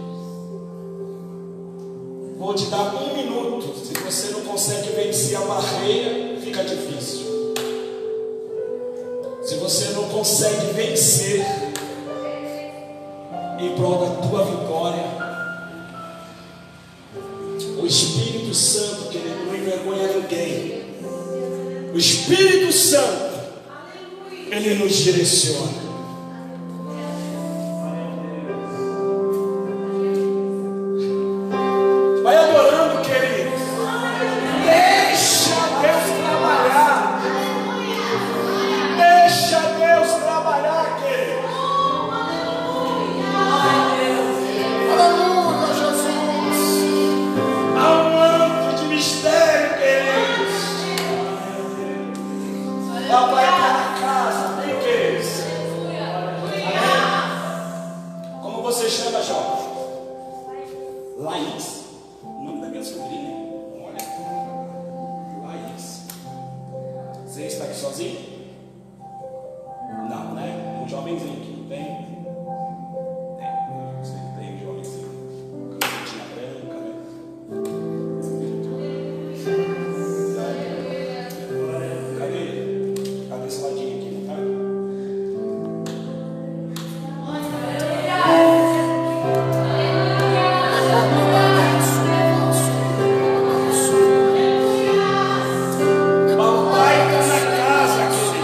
Vou te dar um minuto. Se você não consegue vencer a barreira, fica difícil. Se você não consegue vencer em prol da tua vitória, o Espírito Santo, querido, não envergonha ninguém. O Espírito Santo, ele nos direciona. Vai adorando, querido. Deixa Deus trabalhar. Deixa Deus trabalhar, querido. Aleluia, Jesus. Há um manto de mistério, queridos. Papai está na casa, amém, queridos? Amém? Como você chama, jovem? Laís. O nome da minha sobrinha. Olha. Laís. Você está aqui sozinho? Não, né? Um jovenzinho aqui, não tem? Tem. Você tem um jovenzinho. Camisetinha branca, né? Cadê ele? Cadê esse ladinho aqui, não tá? Papai está na casa, querido.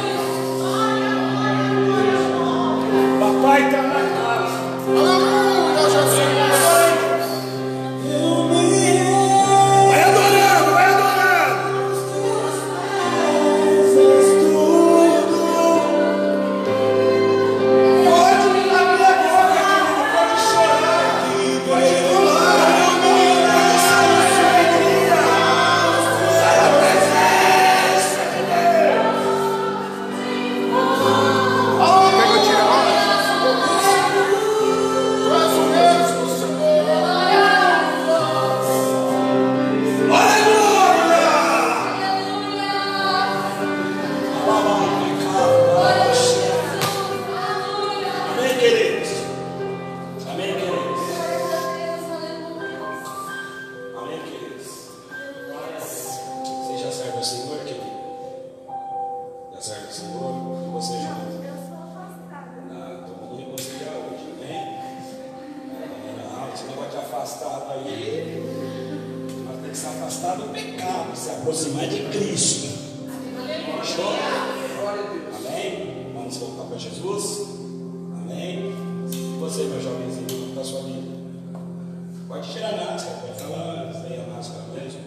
ao Senhor, querido? Já serve ao Senhor? Você já? Ah, estou muito com você já hoje, amém? Não, esse negócio de afastado aí, nós temos que se afastar do pecado, se aproximar de Cristo. Fechou? Amém? Vamos voltar para Jesus? Amém? E você, meu jovenzinho, como está a sua vida? Pode tirar a máscara, pode falar, sem a máscara mesmo.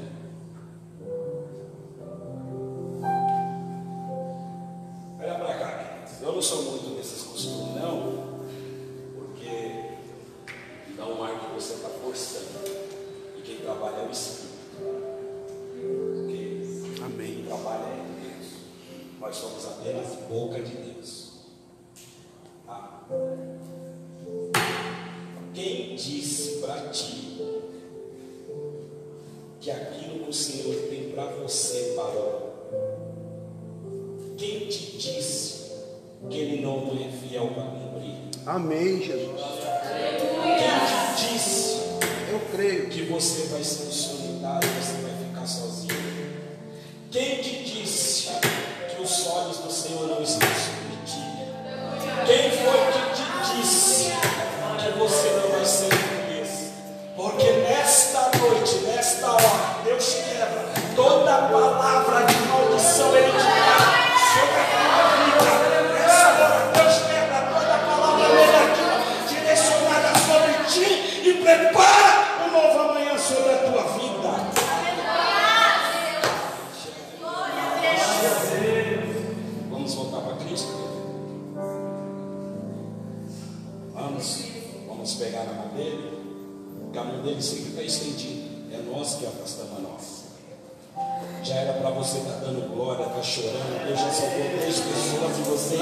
Olha para cá, queridos. Eu não sou muito desses costumes, não, porque dá um ar que você está forçando. E quem trabalha é o Espírito. Porque Amém. Quem trabalha é Deus. Nós somos apenas boca de Deus. Ah. Quem disse para ti que aquilo que o Senhor tem para você parou? Quem te disse que Ele não é fiel para cumprir? Amém, Jesus. Quem te disse, eu creio, que você vai ser um solitário, você vai ficar sozinho? Quem te disse que os olhos do Senhor não estão sobre ti? Quem foi que te disse que você não vai ser feliz? Porque nesta noite, nesta hora, Deus quebra toda palavra de maldição Ele te dá sobre a tua vida. Nessa hora, Deus quebra toda palavra negativa direcionada sobre ti e prepara um novo amanhã sobre a tua vida. Vamos voltar para Cristo? Vamos, vamos pegar na mão dele, porque a mão dele sempre está estendida. É nós que afastamos a nossa. Já era para você estar tá dando glória, estar tá chorando. Deus já salvou três pessoas e vocês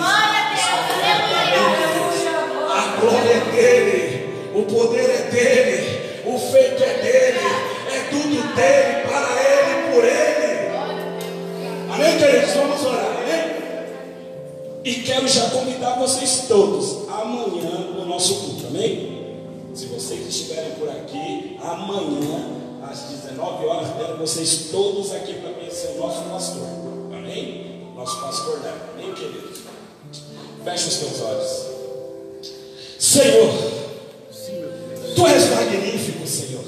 estão. A glória é dele, o poder é dele, o feito é dele, é tudo dele, para ele, por ele. Amém, queridos? Vamos orar, amém? E quero já convidar vocês todos amanhã no nosso culto, amém? Se vocês estiverem por aqui, amanhã às dezenove horas, quero vocês todos aqui para conhecer o nosso pastor, amém? Nosso pastor Neto, amém, queridos? Feche os teus olhos. Senhor, Tu és magnífico, Senhor.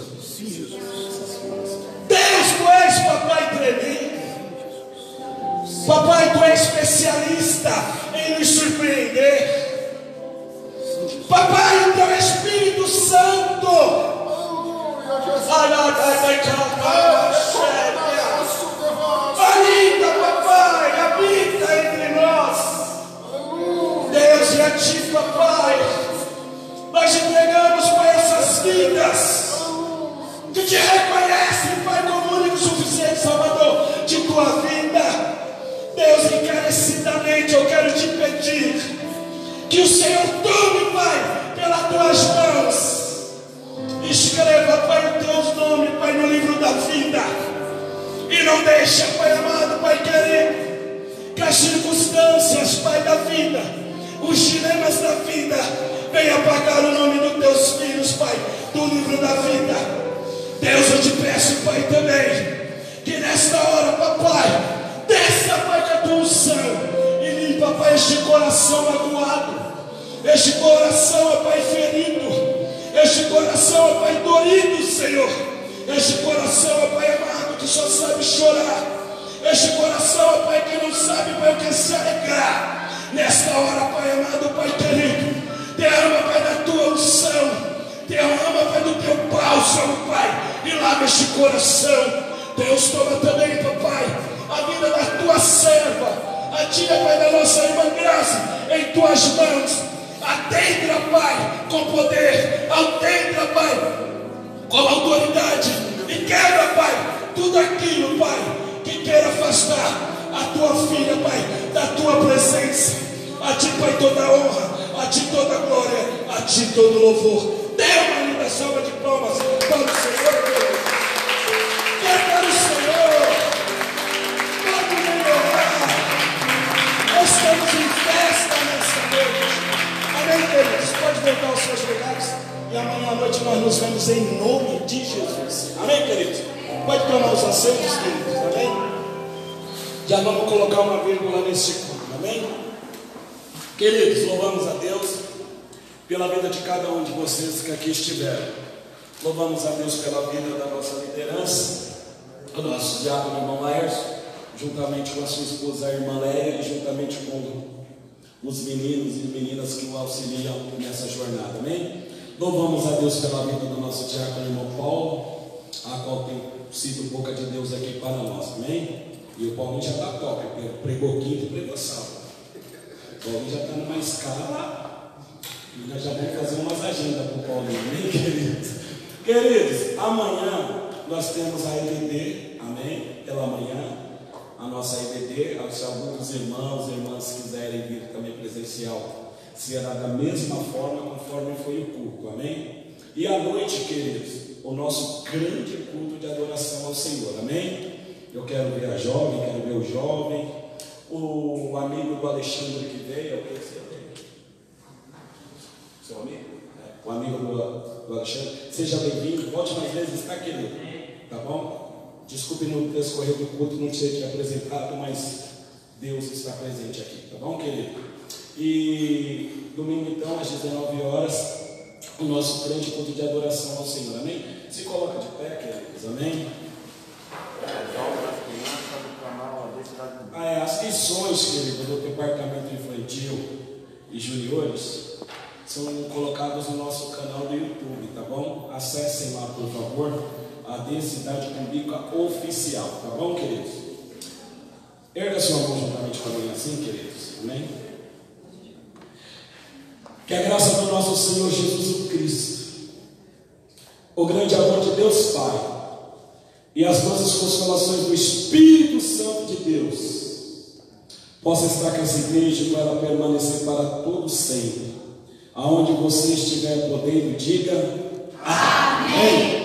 Deus, Tu és papai tremendo. Papai, Tu és especialista em nos surpreender. Papai, o Teu Espírito Santo, ainda, papai, habita entre nós. Deus, e a Ti, papai, nós entregamos para essas vidas que Te reconhecem, Pai, como único suficiente Salvador de Tua vida. Deus, encarecidamente eu quero Te pedir que o Senhor tome, Pai, pelas Tuas mãos. Escreva, Pai, o Teu nome, Pai, no livro da vida. E não deixa, Pai amado, Pai querido, que as circunstâncias, Pai, da vida, os dilemas da vida, venham apagar o nome dos Teus filhos, Pai, do livro da vida. Deus, eu Te peço, Pai, também, que nesta hora, papai, desça, Pai, com a Tua unção e limpa, Pai, este coração magoado, este coração, Pai, ferido, este coração, ó Pai, dorido, Senhor. Este coração, ó Pai amado, que só sabe chorar. Este coração, ó Pai, que não sabe, Pai, o que se alegrar. Nesta hora, Pai amado, Pai querido, derrama, Pai, da Tua unção. Derrama, Pai, do Teu bálsamo, Pai, e lava este coração. Deus, toma também, Papai, a vida da Tua serva. Atira, Pai, da nossa irmã Graça em Tuas mãos. Atenda, Pai, com poder. Atenda, Pai, com autoridade. E quebra, Pai, tudo aquilo, Pai, que queira afastar a Tua filha, Pai, da Tua presença. A Ti, Pai, toda honra. A Ti toda glória. A Ti todo louvor. Dê uma linda salva de palmas para o Senhor, Deus. Quebra o Senhor. Vamos melhorar. Nós estamos em festa nessa noite. Amém, queridos? Pode voltar aos seus lugares. E amanhã à noite nós nos vemos em nome de Jesus. Amém, queridos? Pode tomar os assentos, queridos. Amém? Já vamos colocar uma vírgula nesse culto, amém? Queridos, louvamos a Deus pela vida de cada um de vocês que aqui estiveram. Louvamos a Deus pela vida da nossa liderança, do nosso diácono irmão Laércio, juntamente com a sua esposa, a irmã Léia, e juntamente com os meninos e meninas que o auxiliam nessa jornada, amém? Louvamos a Deus pela vida do nosso diácono irmão Paulo, a qual tem sido boca de Deus aqui para nós, amém? E o Paulinho já está top, pregou quinto e pregou sábado. O Paulinho já está numa escala e nós já vamos fazer umas agendas para o Paulinho, amém, queridos? Queridos, amanhã nós temos a E B D, amém? Pela manhã, a nossa E B D, se alguns irmãos e irmãs quiserem vir também presencial, será da mesma forma conforme foi o culto, amém? E à noite, queridos, o nosso grande culto de adoração ao Senhor, amém? Eu quero ver a jovem, quero ver o jovem, o amigo do Alexandre que veio, eu conheci ele. Seu amigo? É, o amigo do, do Alexandre, seja bem-vindo, volte mais vezes, está querido, tá bom? Desculpe no transcorrer do culto não ter te apresentado, mas Deus está presente aqui, tá bom, querido? E domingo então, às dezenove horas, o nosso grande culto de adoração ao Senhor, amém? Se coloca de pé, queridos, amém? Ah, é, as lições, querido, do departamento infantil e juniores são colocadas no nosso canal do YouTube, tá bom? Acessem lá, por favor, a Densidade Cumbica Oficial, tá bom, queridos? Erga sua mão juntamente com a minha assim, queridos, amém? Que a graça do nosso Senhor Jesus Cristo, o grande amor de Deus Pai e as doces consolações do Espírito Santo de Deus possa estar com essa igreja para ela permanecer para todo sempre. Aonde você estiver podendo, diga amém.